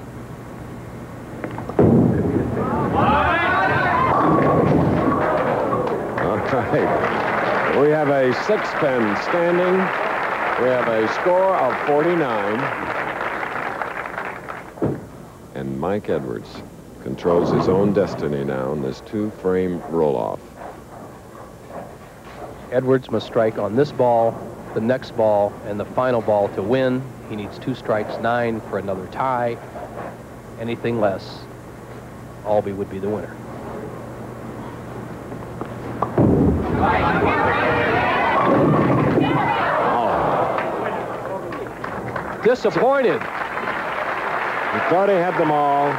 All right. We have a 6-pin standing. We have a score of 49. And Mike Edwards controls his own destiny now in this 2-frame roll-off. Edwards must strike on this ball, the next ball, and the final ball to win. He needs 2 strikes, 9 for another tie. Anything less, Aulby would be the winner. Disappointed. He thought he had them all.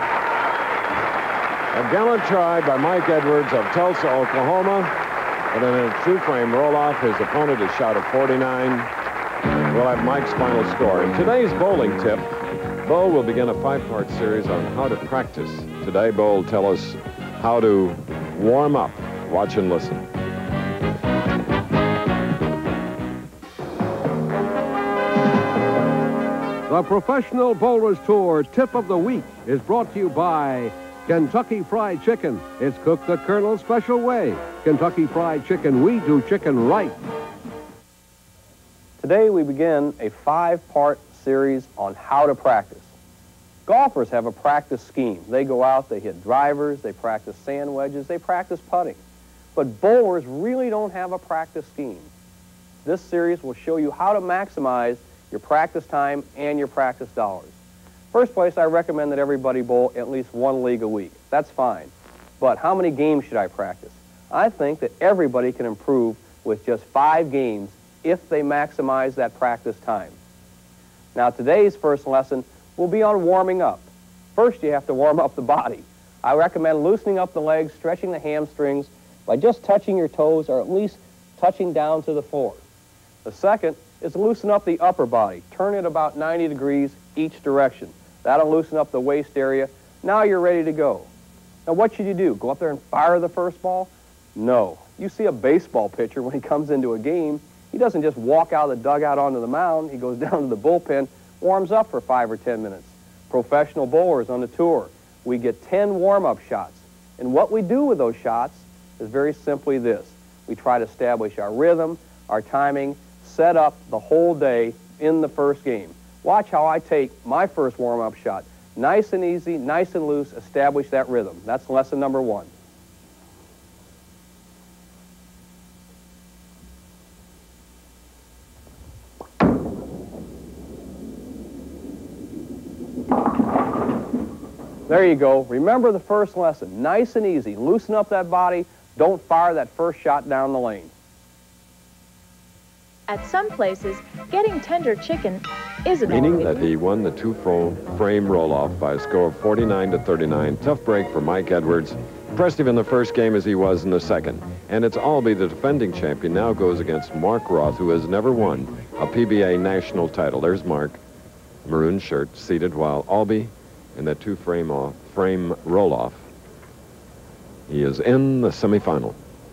A gallant try by Mike Edwards of Tulsa, Oklahoma. But in a 2-frame roll-off, his opponent is shot at 49. We'll have Mike's final score. In today's bowling tip, Bo will begin a 5-part series on how to practice. Today, Bo will tell us how to warm up. Watch and listen. The Professional Bowlers Tour Tip of the Week is brought to you by Kentucky Fried Chicken. It's cooked the Colonel's special way. Kentucky Fried Chicken, we do chicken right. Today we begin a 5-part series on how to practice. Golfers have a practice scheme. They go out, they hit drivers, they practice sand wedges, they practice putting. but bowlers really don't have a practice scheme. This series will show you how to maximize your practice time and your practice dollars. First place, I recommend that everybody bowl at least one league a week. That's fine. But how many games should I practice? I think that everybody can improve with just 5 games if they maximize that practice time. Now, today's first lesson will be on warming up. First, you have to warm up the body. I recommend loosening up the legs, stretching the hamstrings by just touching your toes or at least touching down to the floor. The second is loosen up the upper body. Turn it about 90 degrees each direction. That'll loosen up the waist area. Now you're ready to go. Now what should you do? Go up there and fire the first ball? No. You see a baseball pitcher when he comes into a game, he doesn't just walk out of the dugout onto the mound. He goes down to the bullpen, warms up for 5 or 10 minutes. Professional bowlers on the tour, we get 10 warm-up shots. And what we do with those shots is very simply this. We try to establish our rhythm, our timing, set up the whole day in the first game. Watch how I take my first warm-up shot. Nice and easy, nice and loose, establish that rhythm. That's lesson number 1. There you go. Remember the first lesson. Nice and easy. Loosen up that body. Don't fire that first shot down the lane. At some places, getting tender chicken isn't Meaning always... that he won the 2-frame roll-off by a score of 49-39. Tough break for Mike Edwards. Impressive in the first game as he was in the second. And it's Aulby, the defending champion, now goes against Mark Roth, who has never won a PBA national title. There's Mark, maroon shirt, seated, while Aulby in that 2-frame roll-off. He is in the semifinal.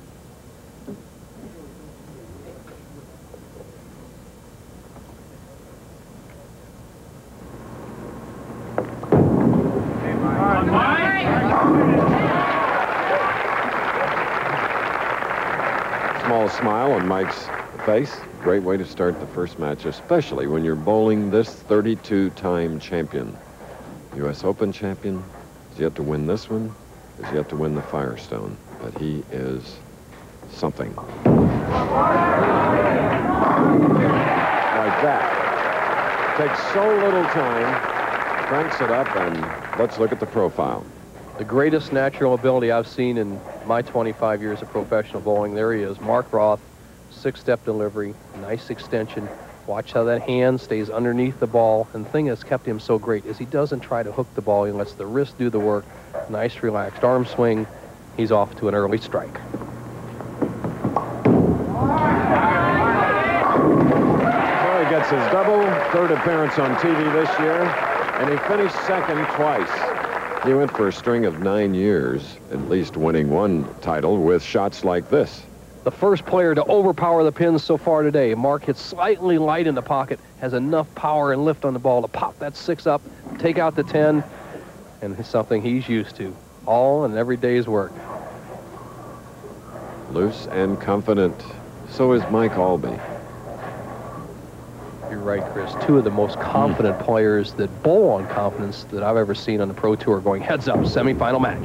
Small smile on Mike's face. Great way to start the first match, especially when you're bowling this 32-time champion. U.S. Open champion. He's yet to win this one. He's yet to win the Firestone. But he is something. Like that. Takes so little time. Cranks it up, and let's look at the profile. The greatest natural ability I've seen in my 25 years of professional bowling. There he is, Mark Roth, 6-step delivery, nice extension. Watch how that hand stays underneath the ball. And the thing that's kept him so great is he doesn't try to hook the ball. He lets the wrist do the work. Nice, relaxed arm swing. He's off to an early strike. So he gets his double, 3rd appearance on TV this year, and he finished second twice. He went for a string of 9 years, at least winning one title with shots like this. The first player to overpower the pins so far today. Mark hits slightly light in the pocket, has enough power and lift on the ball to pop that 6 up, take out the 10, and it's something he's used to. All in every day's work. Loose and confident. So is Mike Aulby. You're right, Chris. 2 of the most confident players that bowl on confidence that I've ever seen on the Pro Tour going heads up, semifinal match.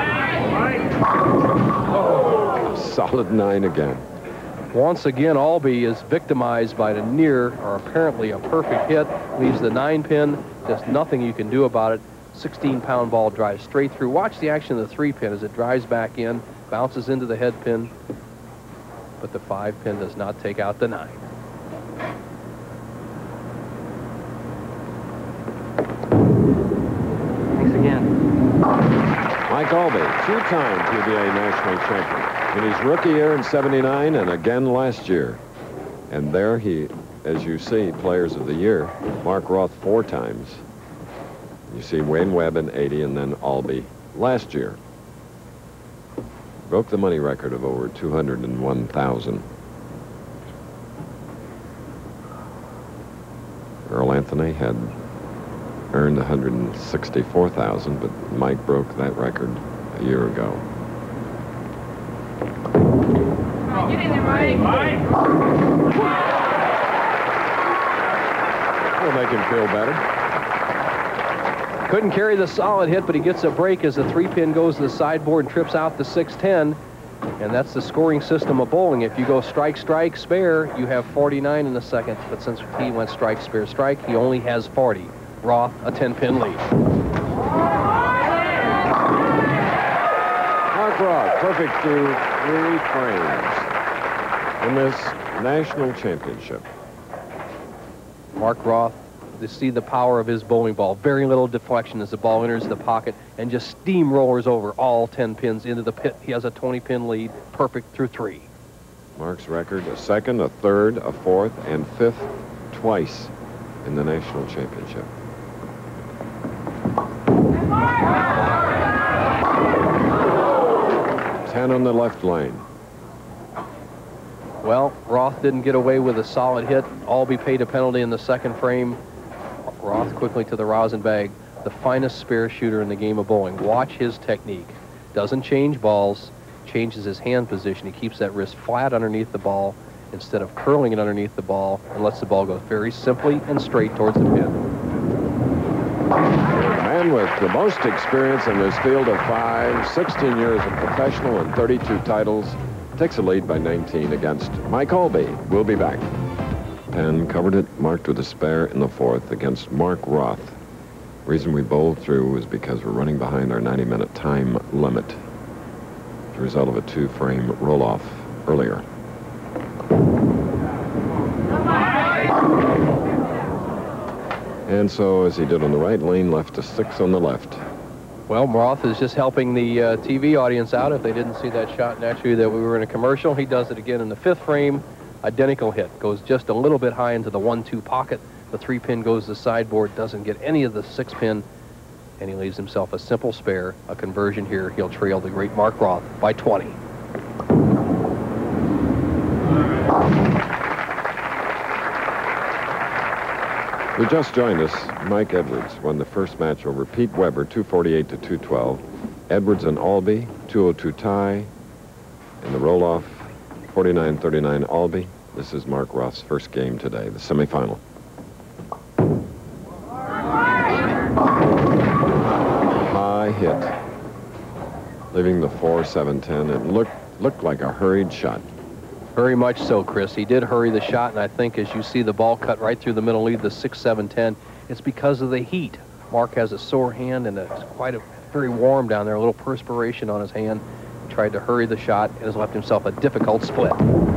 Solid 9 again. Once again, Aulby is victimized by the near, or apparently a perfect hit. Leaves the 9-pin. Just nothing you can do about it. 16-pound ball drives straight through. Watch the action of the 3-pin as it drives back in, bounces into the head pin, but the 5-pin does not take out the 9. Thanks again. Mike Aulby, 2-time PBA national champion in his rookie year in '79 and again last year. And there he, as you see, Players of the Year, Mark Roth 4 times. You see Wayne Webb in '80 and then Aulby last year. Broke the money record of over $201,000. Earl Anthony had earned $164,000, but Mike broke that record a year ago. Get in there, Mike. Will make him feel better. Couldn't carry the solid hit, but he gets a break as the 3-pin goes to the sideboard and trips out the 6-10. And that's the scoring system of bowling. If you go strike, strike, spare, you have 49 in the second. But since he went strike, spare, strike, he only has 40. Roth, a 10-pin lead. Mark Roth, perfect through 3 frames in this national championship. Mark Roth, to see the power of his bowling ball. Very little deflection as the ball enters the pocket and just steamrollers over all 10 pins into the pit. He has a 20-pin lead, perfect through 3. Mark's record, a second, a third, a fourth, and 5th twice in the national championship. Ten on the left lane. Well, Roth didn't get away with a solid hit. Aulby paid a penalty in the second frame. Roth quickly to the rosin bag. The finest spare shooter in the game of bowling. Watch his technique. Doesn't change balls, changes his hand position. He keeps that wrist flat underneath the ball instead of curling it underneath the ball, and lets the ball go very simply and straight towards the pin. The man with the most experience in this field of 5, 16 years of professional and 32 titles, takes a lead by 19 against Mike Aulby. We'll be back. Penn covered it, marked with a spare in the 4th against Mark Roth. The reason we bowled through is because we're running behind our 90-minute time limit. The result of a 2-frame roll-off earlier. And so, as he did on the right lane, left a 6 on the left. Well, Roth is just helping the TV audience out if they didn't see that shot naturally that we were in a commercial. He does it again in the 5th frame. Identical hit. Goes just a little bit high into the 1-2 pocket. The 3-pin goes to the sideboard. Doesn't get any of the 6-pin. And he leaves himself a simple spare. A conversion here. He'll trail the great Mark Roth by 20. Who just joined us, Mike Edwards, won the first match over Pete Weber, 248 to 212. Edwards and Aulby, 202 tie. In the roll-off, 49-39 Aulby. This is Mark Roth's first game today, the semifinal. High hit, leaving the 4-7-10. It looked like a hurried shot. Very much so, Chris. He did hurry the shot, and I think as you see the ball cut right through the middle, lead the 6-7-10, it's because of the heat. Mark has a sore hand, and it's very warm down there, a little perspiration on his hand. He tried to hurry the shot and has left himself a difficult split.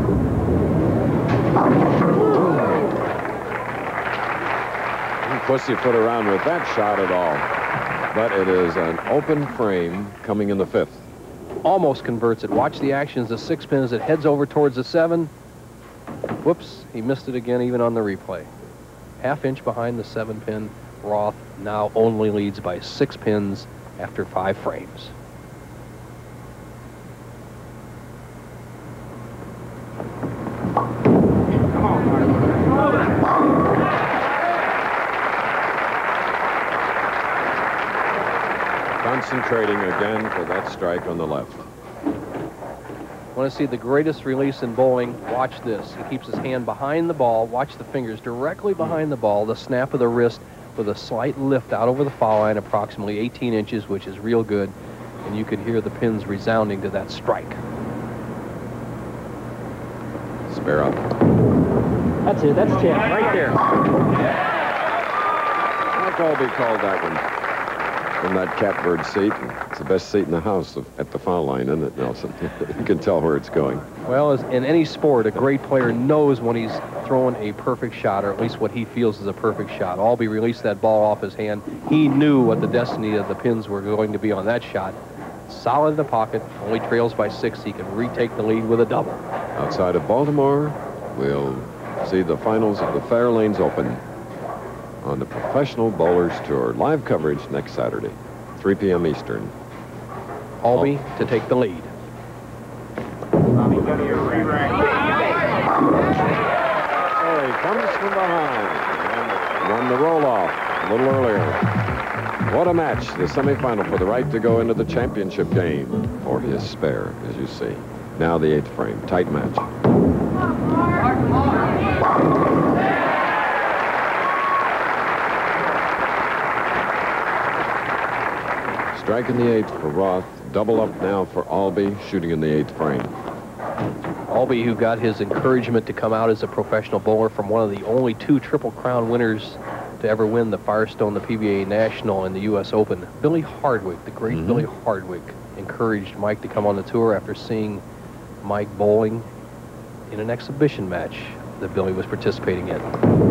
Pussyfoot around with that shot at all. But it is an open frame coming in the 5th. Almost converts it. Watch the actions. The 6-pin as it heads over towards the 7. Whoops, he missed it again even on the replay. Half-inch behind the 7-pin. Roth now only leads by 6 pins after 5 frames. Concentrating again for that strike on the left. Want to see the greatest release in bowling? Watch this. He keeps his hand behind the ball. Watch the fingers directly behind the ball. The snap of the wrist with a slight lift out over the foul line, approximately 18 inches, which is real good. And you could hear the pins resounding to that strike. Spare up. That's it. That's 10 right there. Mike Aulby called that one from that catbird seat. It's the best seat in the house at the foul line, isn't it, Nelson? You can tell where it's going. Well, as in any sport, a great player knows when he's throwing a perfect shot, or at least what he feels is a perfect shot. Aulby released that ball off his hand. He knew what the destiny of the pins were going to be on that shot. Solid in the pocket, only trails by 6. He can retake the lead with a double. Outside of Baltimore, we'll see the finals of the Fairlanes Open on the Professional Bowlers Tour. Live coverage next Saturday, 3 p.m. Eastern. Aulby to take the lead. Oh, he comes from behind and won the roll-off a little earlier. What a match, the semifinal for the right to go into the championship game for his spare, as you see. Now the 8th frame, tight match. Striking the 8th for Roth, double up now for Aulby, shooting in the 8th frame. Aulby, who got his encouragement to come out as a professional bowler from one of the only 2 Triple Crown winners to ever win the Firestone, the PBA National, and the U.S. Open. Billy Hardwick, the great Billy Hardwick, encouraged Mike to come on the tour after seeing Mike bowling in an exhibition match that Billy was participating in.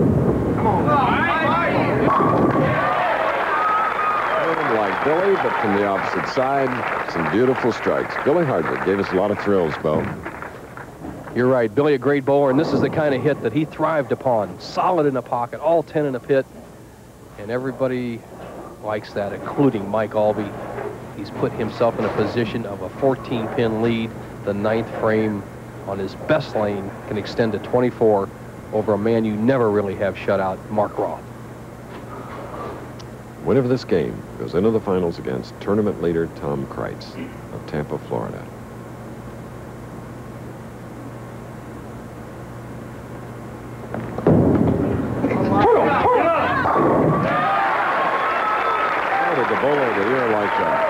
Like Billy, but from the opposite side, some beautiful strikes. Billy Hardwick gave us a lot of thrills, Bo. You're right. Billy, a great bowler, and this is the kind of hit that he thrived upon. Solid in the pocket, all 10 in the pit, and everybody likes that, including Mike Aulby. He's put himself in a position of a 14-pin lead. The 9th frame on his best lane can extend to 24 over a man you never really have shut out, Mark Roth. Winner of this game goes into the finals against tournament leader Tom Kreitz of Tampa, Florida. How did the bowler of the year like that?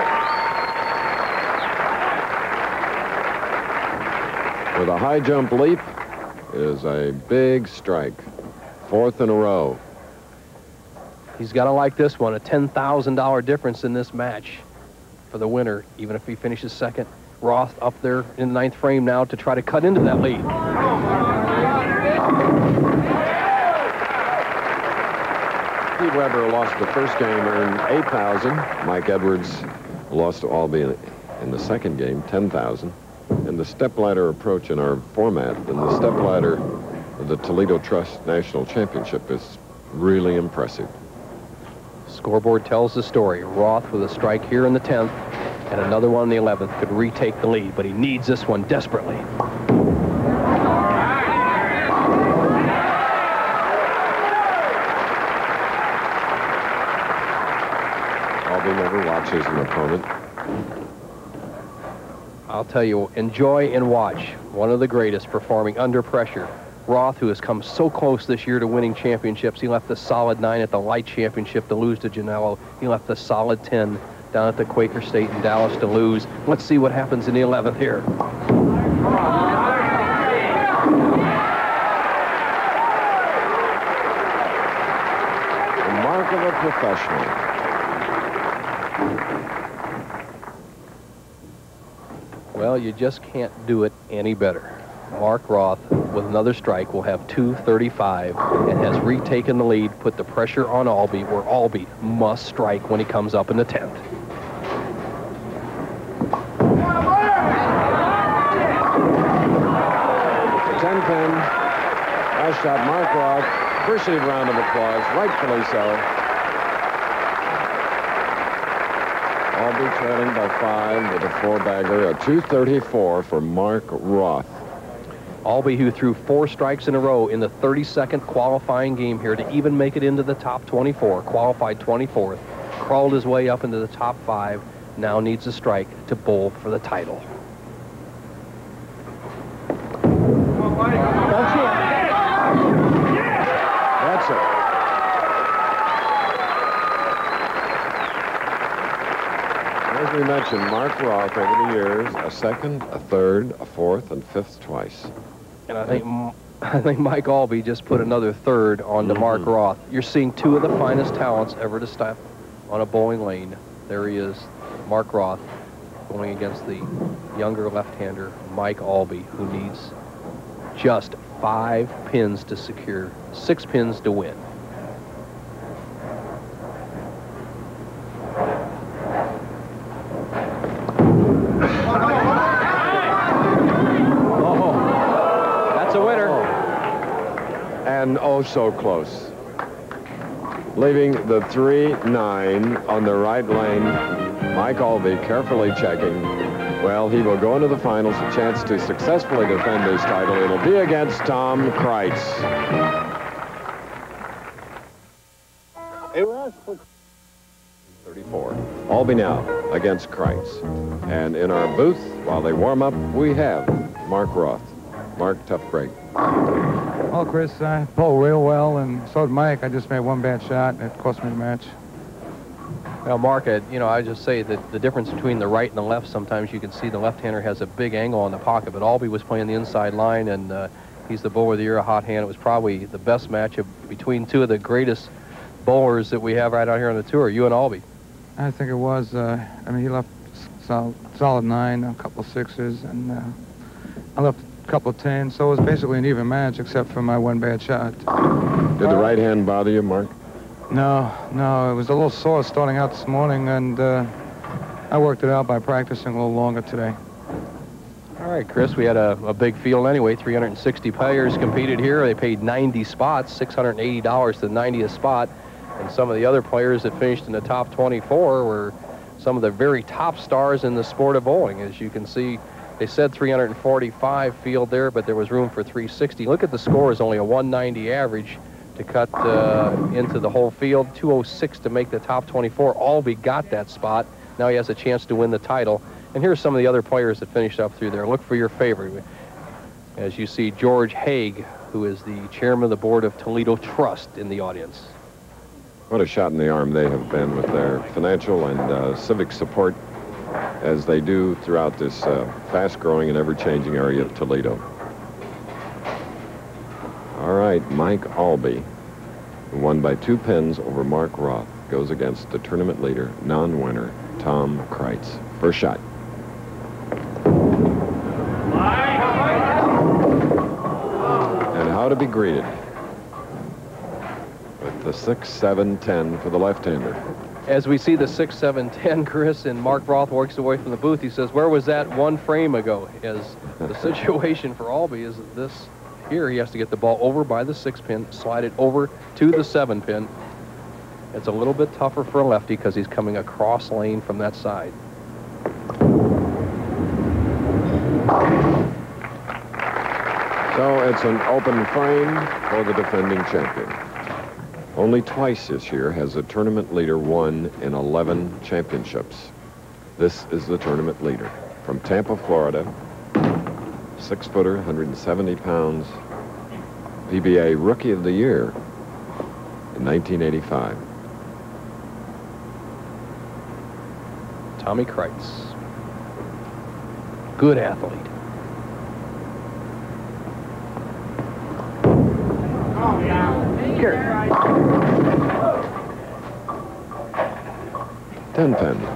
With a high jump leap is a big strike. 4th in a row. He's got to like this one, a $10,000 difference in this match for the winner, even if he finishes 2nd. Roth up there in the 9th frame now to try to cut into that lead. Steve Weber lost the first game, earned $8,000. Mike Edwards lost to Aulby in the 2nd game, $10,000. And the stepladder approach in our format, and the stepladder of the Toledo Trust National Championship is really impressive. Scoreboard tells the story. Roth with a strike here in the 10th and another one in the 11th could retake the lead, but he needs this one desperately. Aulby never watches an opponent. I'll tell you, enjoy and watch. One of the greatest performing under pressure. Roth, who has come so close this year to winning championships. He left the solid 9 at the light championship to lose to Janello. He left the solid 10 down at the Quaker State in Dallas to lose. Let's see what happens in the 11th here. The mark of a professional. Well, you just can't do it any better. Mark Roth, with another strike, will have 235 and has retaken the lead, put the pressure on Aulby, where Aulby must strike when he comes up in the 10th. The 10-pin. Last shot, Mark Roth. Appreciative round of applause, rightfully so. Aulby trailing by 5 with a 4-bagger, a 234 for Mark Roth. Aulby, who threw 4 strikes in a row in the 32nd qualifying game here to even make it into the top 24, qualified 24th, crawled his way up into the top 5, now needs a strike to bowl for the title. That's it. As we mentioned, Mark Roth over the years, a 2nd, a 3rd, a 4th, and 5th twice. And I think Mike Aulby just put another 3rd on to Mark Roth. You're seeing 2 of the finest talents ever to step on a bowling lane. There he is, Mark Roth, going against the younger left-hander, Mike Aulby, who needs just 5 pins to secure 6 pins to win. And oh, so close. Leaving the 3-9 on the right lane. Mike Aulby carefully checking. Well, he will go into the finals, a chance to successfully defend his title. It'll be against Tom Kreitz. 34. Aulby now against Kreitz. And in our booth, while they warm up, we have Mark Roth. Mark, tough break. Well, Chris, I bowled real well, and so did Mike. I just made one bad shot, and it cost me the match. Well, Mark, I just say that the difference between the right and the left, sometimes you can see the left-hander has a big angle on the pocket, but Aulby was playing the inside line, and he's the bowler of the year, a hot hand. It was probably the best matchup between two of the greatest bowlers that we have right out here on the tour, you and Aulby. I think it was. I mean, he left solid 9, a couple of 6s, and I left a couple of 10s, so it was basically an even match except for my one bad shot. Did the right hand bother you, Mark? No, it was a little sore starting out this morning, and I worked it out by practicing a little longer today. All right, Chris, we had a big field anyway. 360 players competed here. They paid 90 spots, $680 to the 90th spot. And some of the other players that finished in the top 24 were some of the very top stars in the sport of bowling. As you can see, they said 345 field there, but there was room for 360. Look at the scores, only a 190 average to cut into the whole field, 206 to make the top 24. Aulby got that spot. Now he has a chance to win the title. And here's some of the other players that finished up through there. Look for your favorite. As you see, George Haig, who is the chairman of the board of Toledo Trust, in the audience. What a shot in the arm they have been with their financial and civic support as they do throughout this fast-growing and ever-changing area of Toledo. All right, Mike Aulby, who won by 2 pins over Mark Roth, goes against the tournament leader, non-winner, Tom Kreitz. First shot. And how to be greeted with the 6-7-10 for the left-hander. As we see the 6-7-10, Chris, and Mark Roth walks away from the booth, he says, where was that one frame ago? As the situation for Aulby is this here, he has to get the ball over by the 6-pin, slide it over to the 7-pin. It's a little bit tougher for a lefty because he's coming across lane from that side. So it's an open frame for the defending champion. Only twice this year has a tournament leader won in 11 championships. This is the tournament leader from Tampa, Florida. 6-footer, 170 pounds, PBA Rookie of the Year in 1985. Tommy Kreitz. Good athlete. Here. 10-pin.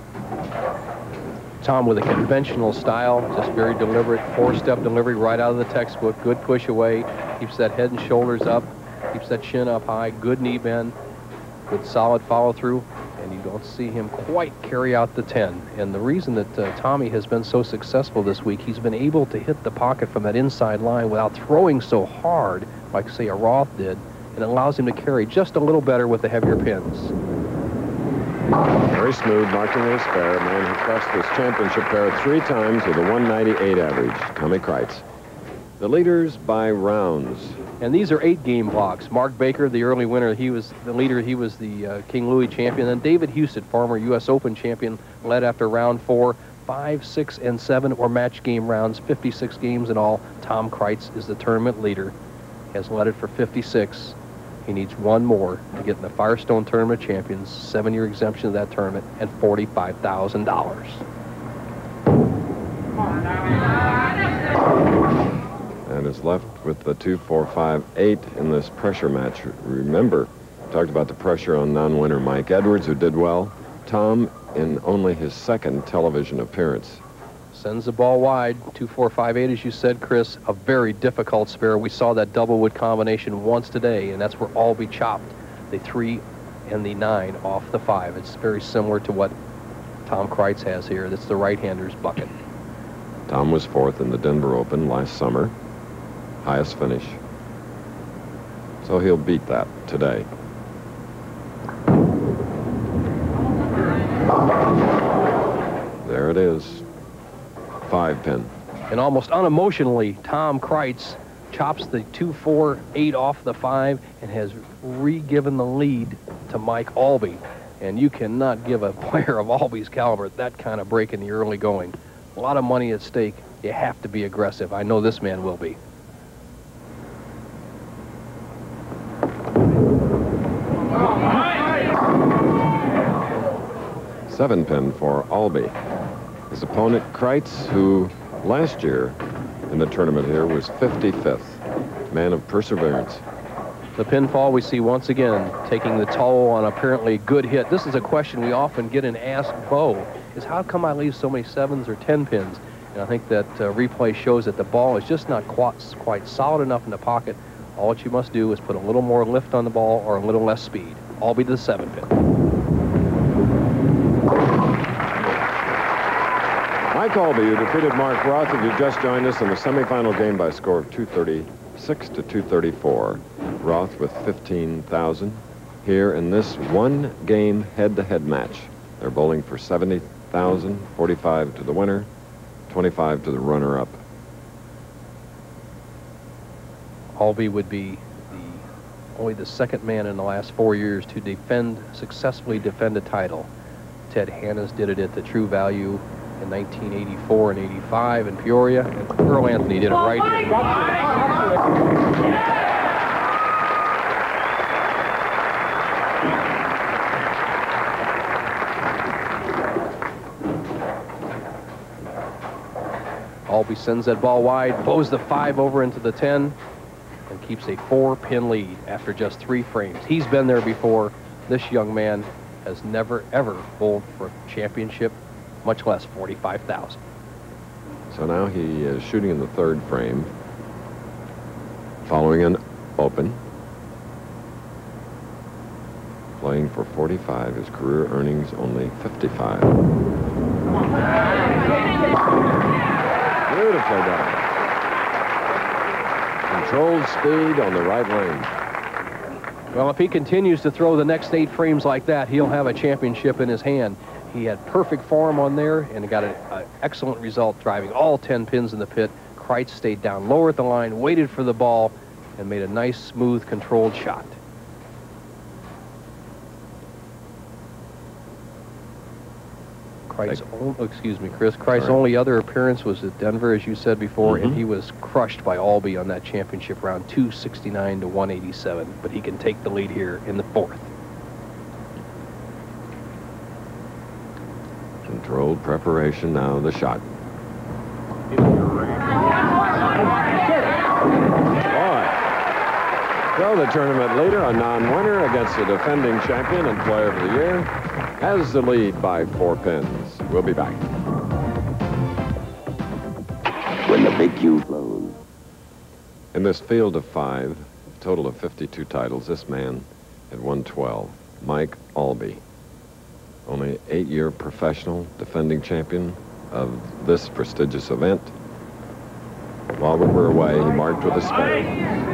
Tom with a conventional style, just very deliberate, 4-step delivery right out of the textbook. Good push away, keeps that head and shoulders up, keeps that chin up high, good knee bend, good solid follow through, and you don't see him quite carry out the 10. And the reason that Tommy has been so successful this week, he's been able to hit the pocket from that inside line without throwing so hard, like say a Roth did, and it allows him to carry just a little better with the heavier pins. Very smooth, marking his spare. Man who crossed this championship pair 3 times with a 198 average, Tommy Kreitz. The leaders by rounds. And these are 8-game blocks. Mark Baker, the early winner, he was the leader. He was the King Louis champion. And David Houston, former U.S. Open champion, led after round 4. 5, 6, and 7 or match game rounds, 56 games in all. Tom Kreitz is the tournament leader. He has led it for 56. He needs one more to get in the Firestone Tournament of Champions, 7-year exemption of that tournament, and $45,000. And is left with the 2-4-5-8 in this pressure match. Remember, talked about the pressure on non-winner Mike Edwards, who did well. Tom in only his 2nd television appearance. Sends the ball wide, 2-4-5-8, as you said, Chris, a very difficult spare. We saw that double wood combination once today, and that's where Aulby chopped the 3 and the 9 off the 5. It's very similar to what Tom Kreitz has here. That's the right-hander's bucket. Tom was 4th in the Denver Open last summer. Highest finish. So he'll beat that today. There it is. 5-pin. And almost unemotionally, Tom Kreitz chops the 2-4-8 off the 5 and has re-given the lead to Mike Aulby. And you cannot give a player of Aulby's caliber that kind of break in the early going. A lot of money at stake. You have to be aggressive. I know this man will be. 7-pin for Aulby. His opponent, Kreitz, who last year in the tournament here was 55th. Man of perseverance. The pinfall we see once again taking the toll on apparently good hit. This is a question we often get and ask Bo, is how come I leave so many 7s or 10 pins? And I think that replay shows that the ball is just not quite solid enough in the pocket. All that you must do is put a little more lift on the ball or a little less speed. Aulby to the 7-pin. Mike Aulby, who defeated Mark Roth, if you just joined us in the semifinal game by a score of 236 to 234. Roth with 15,000 here in this one-game head-to-head match. They're bowling for 70,000, 45 to the winner, 25 to the runner-up. Aulby would be only the second man in the last 4 years to successfully defend a title. Ted Hannes did it at the True Value in 1984 and 85 in Peoria, and Earl Anthony did it right here. Aulby sends that ball wide, blows the 5 over into the 10, and keeps a 4-pin lead after just 3 frames. He's been there before. This young man has never, ever bowled for a championship, much less 45,000. So now he is shooting in the 3rd frame, following an open. Playing for 45, his career earnings only 55. Beautifully done. Controlled speed on the right lane. Well, if he continues to throw the next 8 frames like that, he'll have a championship in his hand. He had perfect form on there and got an excellent result driving all 10 pins in the pit. Kreitz stayed down lower at the line, waited for the ball, and made a nice, smooth, controlled shot. Kreiz's only other appearance was at Denver, as you said before, and he was crushed by Aulby on that championship round, 269 to 187. But he can take the lead here in the 4th. Controlled preparation, now the shot. So the tournament leader, a non-winner against the defending champion and player of the year, has the lead by 4 pins. We'll be back. When the big Q flows. In this field of 5, total of 52 titles, this man had won 12. Mike Aulby, only 8-year professional defending champion of this prestigious event. While we were away, he marked with a spade.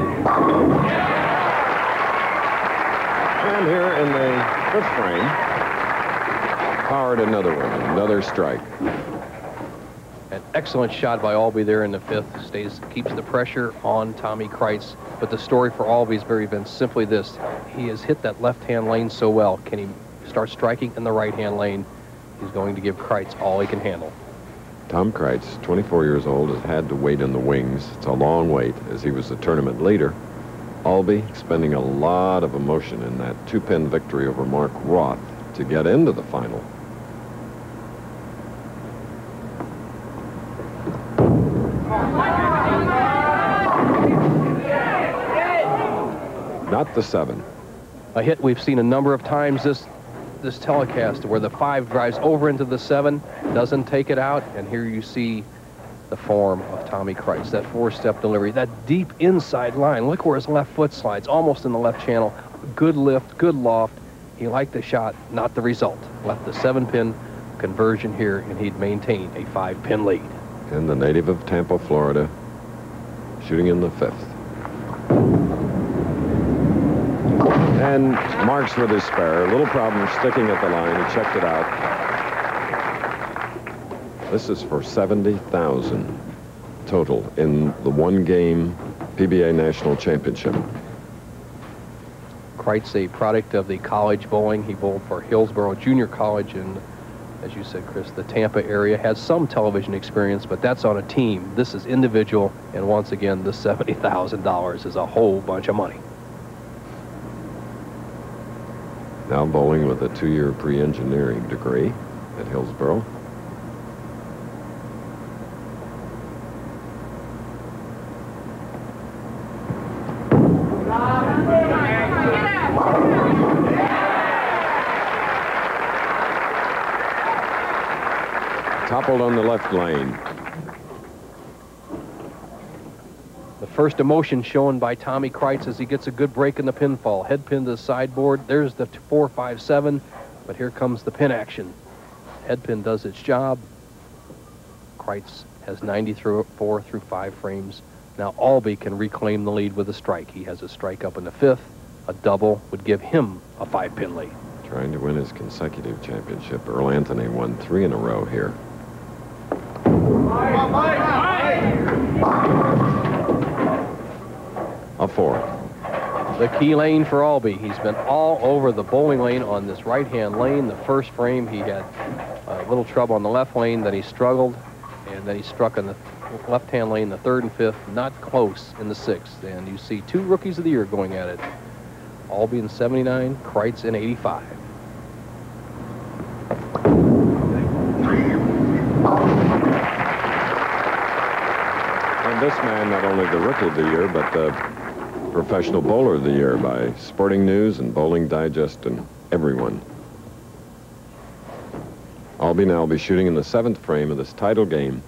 And here in the 5th frame, powered another one, another strike. An excellent shot by Aulby there in the 5th. Keeps the pressure on Tommy Kreitz. But the story for Aulby has been simply this. He has hit that left-hand lane so well. Can he start striking in the right-hand lane? He's going to give Kreitz all he can handle. Tom Kreitz, 24 years old, has had to wait in the wings. It's a long wait, as he was the tournament leader. Aulby spending a lot of emotion in that 2-pin victory over Mark Roth to get into the final. Not the 7. A hit we've seen a number of times this telecast, where the 5 drives over into the 7, doesn't take it out, and here you see the form of Tommy Kreitz, that 4-step delivery, that deep inside line. Look where his left foot slides, almost in the left channel. Good lift, good loft. He liked the shot, not the result. Left the 7-pin conversion here, and he'd maintain a 5-pin lead. And the native of Tampa, Florida, shooting in the 5th. And marks with his spare. A little problem sticking at the line. He checked it out. This is for 70,000 total in the one-game PBA National Championship. Kreitz, a product of the college bowling. He bowled for Hillsborough Junior College in, as you said, Chris, the Tampa area. Has some television experience, but that's on a team. This is individual, and once again, the $70,000 is a whole bunch of money. Now bowling with a 2-year pre-engineering degree. at Hillsboro. Toppled on the left lane. The first emotion shown by Tommy Kreitz as he gets a good break in the pinfall. Head pin to the sideboard. There's the 4-5-7, but here comes the pin action. Head pin does its job. Kreitz has 94 through 5 frames. Now Aulby can reclaim the lead with a strike. He has a strike up in the 5th. A double would give him a 5-pin lead. Trying to win his consecutive championship. Earl Anthony won 3 in a row here. A 4. The key lane for Aulby. He's been all over the bowling lane on this right-hand lane. The first frame, he had a little trouble on the left lane, then he struggled, and then he struck in the left-hand lane, the 3rd and 5th, not close in the 6th. And you see 2 rookies of the year going at it. Aulby in 79, Kreitz in 85. And this man, not only the Rookie of the Year, but the Professional Bowler of the Year by Sporting News and Bowling Digest and everyone. Aulby now will be shooting in the 7th frame of this title game.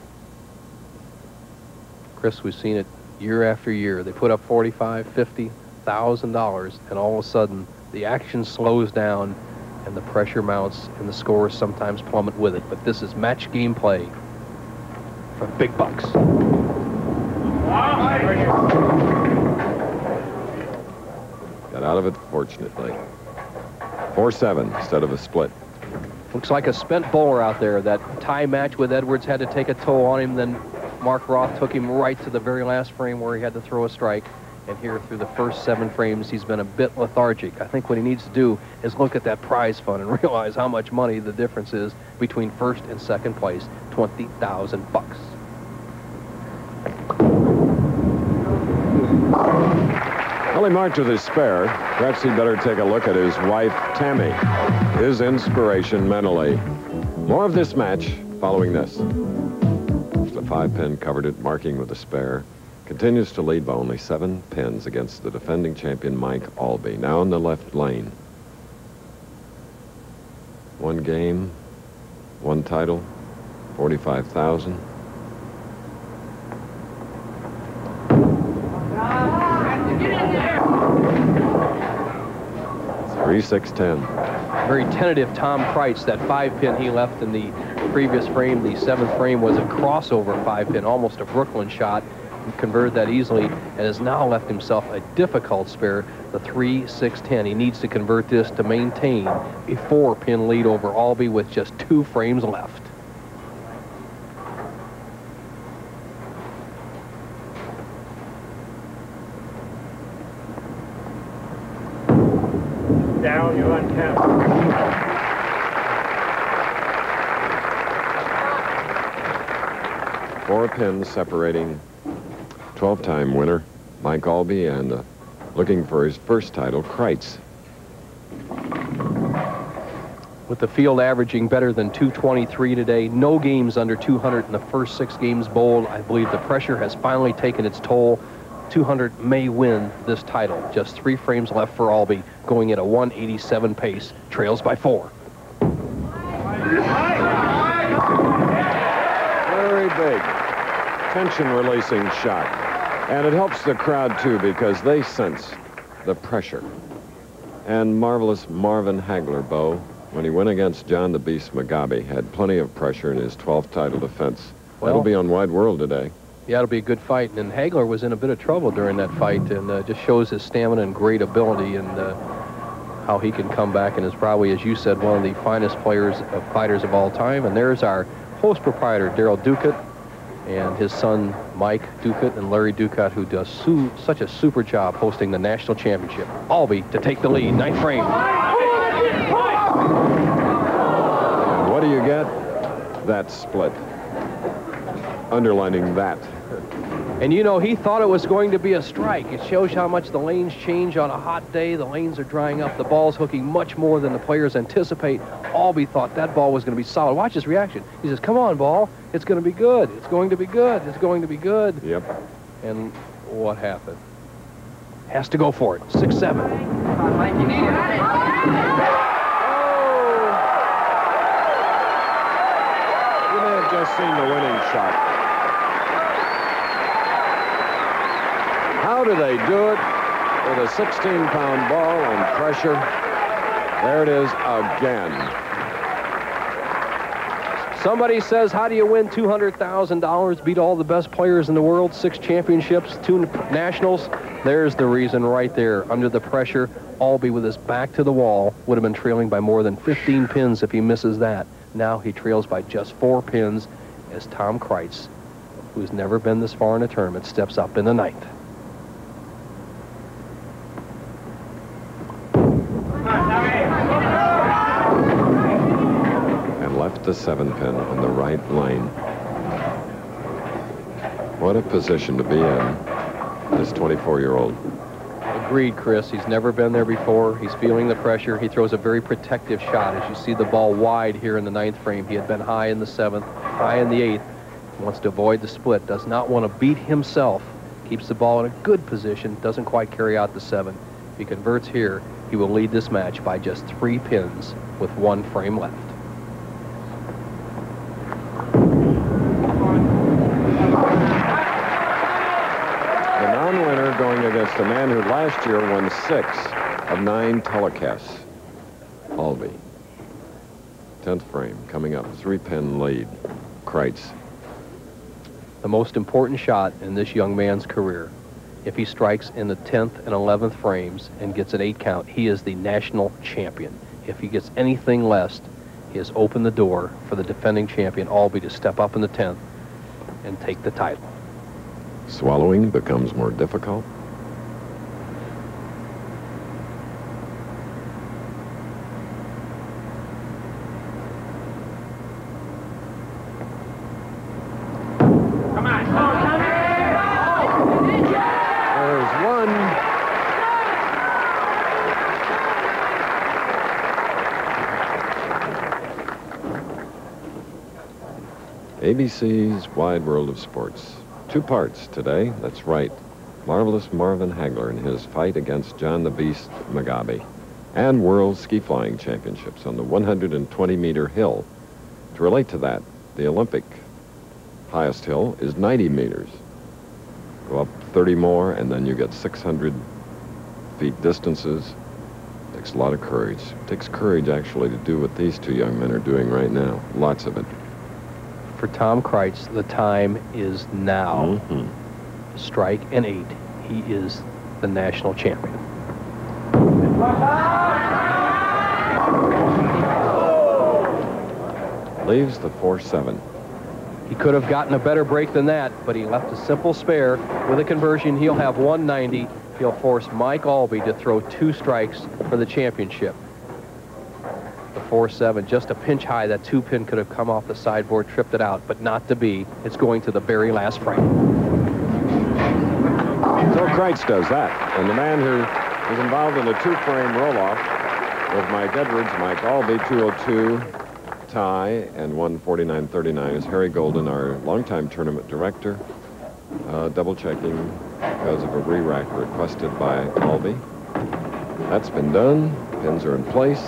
Chris, we've seen it year after year. They put up $45,000, $50,000, and all of a sudden the action slows down and the pressure mounts and the scores sometimes plummet with it. But this is match game play for big bucks. Got out of it, fortunately. 4-7 instead of a split. Looks like a spent bowler out there. That tie match with Edwards had to take a toll on him. Then Mark Roth took him right to the very last frame where he had to throw a strike. And here through the first 7 frames, he's been a bit lethargic. I think what he needs to do is look at that prize fund and realize how much money the difference is between 1st and 2nd place. $20,000. Well, he marked with his spare. Perhaps he'd better take a look at his wife, Tammy, his inspiration mentally. More of this match following this. The 5-pin covered it, marking with a spare. Continues to lead by only 7 pins against the defending champion, Mike Aulby. Now in the left lane. 1 game, 1 title, 45,000. 3-6-10. Very tentative Tom Kreitz. That 5-pin he left in the previous frame, the 7th frame, was a crossover 5-pin, almost a Brooklyn shot. He converted that easily and has now left himself a difficult spare, the 3-6-10. He needs to convert this to maintain a 4-pin lead over Aulby with just 2 frames left. Down, you're on count. 4 pins separating 12-time winner Mike Aulby and looking for his first title, Kreitz. With the field averaging better than 223 today, no games under 200 in the first 6 games bowled. I believe the pressure has finally taken its toll. 200 may win this title. Just 3 frames left for Aulby, going at a 187 pace, trails by 4. Very big, tension-releasing shot. And it helps the crowd, too, because they sense the pressure. And marvelous Marvin Hagler, Bo, when he went against John the Beast Mugabe, had plenty of pressure in his 12th title defense. Well, that'll be on Wide World today. Yeah, it'll be a good fight. And Hagler was in a bit of trouble during that fight, and just shows his stamina and great ability and how he can come back, and is probably, as you said, one of the finest fighters of all time. And there's our host proprietor, Daryl Ducat, and his son, Mike Ducat, and Larry Ducat, who does such a super job hosting the national championship. Aulby to take the lead, 9th frame. And what do you get? That split. Underlining that. And you know, he thought it was going to be a strike. It shows how much the lanes change on a hot day. The lanes are drying up. The ball's hooking much more than the players anticipate. Aulby thought that ball was going to be solid. Watch his reaction. He says, come on, ball. It's going to be good. It's going to be good. It's going to be good. Yep. And what happened? Has to go for it. 6-7. You may have just seen the winning shot. How do they do it with a 16-pound ball and pressure? There it is again. Somebody says, how do you win $200,000, beat all the best players in the world, 6 championships, 2 nationals? There's the reason right there. Under the pressure, Aulby with his back to the wall would have been trailing by more than 15 pins if he misses that. Now he trails by just 4 pins as Tom Kreitz, who's never been this far in a tournament, steps up in the 9th. Left the 7-pin on the right lane. What a position to be in, this 24-year-old. Agreed, Chris. He's never been there before. He's feeling the pressure. He throws a very protective shot. As you see the ball wide here in the 9th frame. He had been high in the 7th, high in the 8th. He wants to avoid the split. Does not want to beat himself. Keeps the ball in a good position. Doesn't quite carry out the 7. If he converts here, he will lead this match by just 3 pins with 1 frame left. Non-winner going against a man who last year won 6 of 9 telecasts. Aulby. 10th frame coming up. 3-pin lead. Kreitz. The most important shot in this young man's career. If he strikes in the 10th and 11th frames and gets an 8 count, he is the national champion. If he gets anything less, he has opened the door for the defending champion, Aulby, to step up in the 10th and take the title. Swallowing becomes more difficult. Come on. There's one. ABC's Wide World of Sports. 2 parts today, that's right. Marvelous Marvin Hagler in his fight against John the Beast Mugabe. And World Ski Flying Championships on the 120-meter hill. To relate to that, the Olympic highest hill is 90 meters. Go up 30 more, and then you get 600 feet distances. Takes a lot of courage. It takes courage, actually, to do what these 2 young men are doing right now. Lots of it. For Tom Kreitz, the time is now. Strike an 8. He is the national champion. Leaves the 4-7. He could have gotten a better break than that, but he left a simple spare. With a conversion, he'll have 190. He'll force Mike Aulby to throw 2 strikes for the championship. The 4-7, just a pinch high. That 2-pin could have come off the sideboard, tripped it out, but not to be. It's going to the very last frame. So Kreitz does that. And the man who is involved in a 2-frame roll-off with Mike Edwards, Mike Aulby, 202 tie, and 149.39 is Harry Golden, our longtime tournament director, double-checking because of a re-rack requested by Aulby. That's been done. Pins are in place.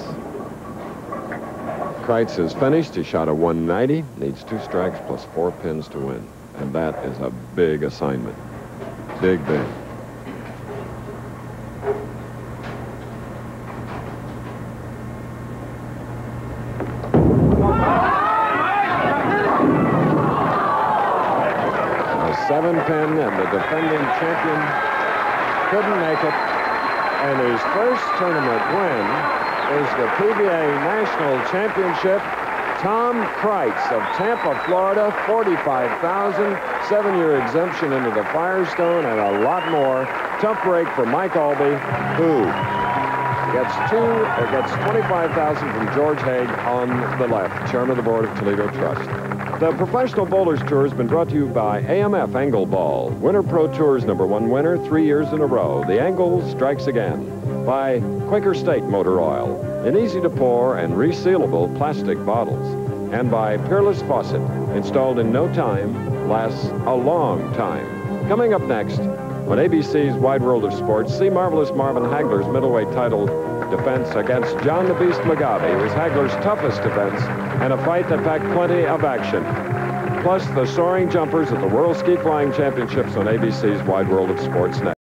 Kreitz is finished. He shot a 190. Needs 2 strikes plus 4 pins to win. And that is a big assignment. Big, big. A 7-pin, and the defending champion couldn't make it. And his first tournament win is the PBA National Championship. Tom Kreitz of Tampa, Florida, 45,000, 7-year exemption into the Firestone, and a lot more. Tough break for Mike Aulby, who gets 25,000 from George Haig on the left, chairman of the board of Toledo Trust. The Professional Bowlers Tour has been brought to you by AMF Angle Ball. Winter Pro Tour's #1 winner 3 years in a row. The Angle strikes again. By Quaker State Motor Oil, in easy-to-pour and resealable plastic bottles. And by Peerless Faucet, installed in no time, lasts a long time. Coming up next, on ABC's Wide World of Sports, see Marvelous Marvin Hagler's middleweight title defense against John the Beast Mugabe. It was Hagler's toughest defense and a fight that packed plenty of action. Plus the soaring jumpers at the World Ski Flying Championships on ABC's Wide World of Sports next.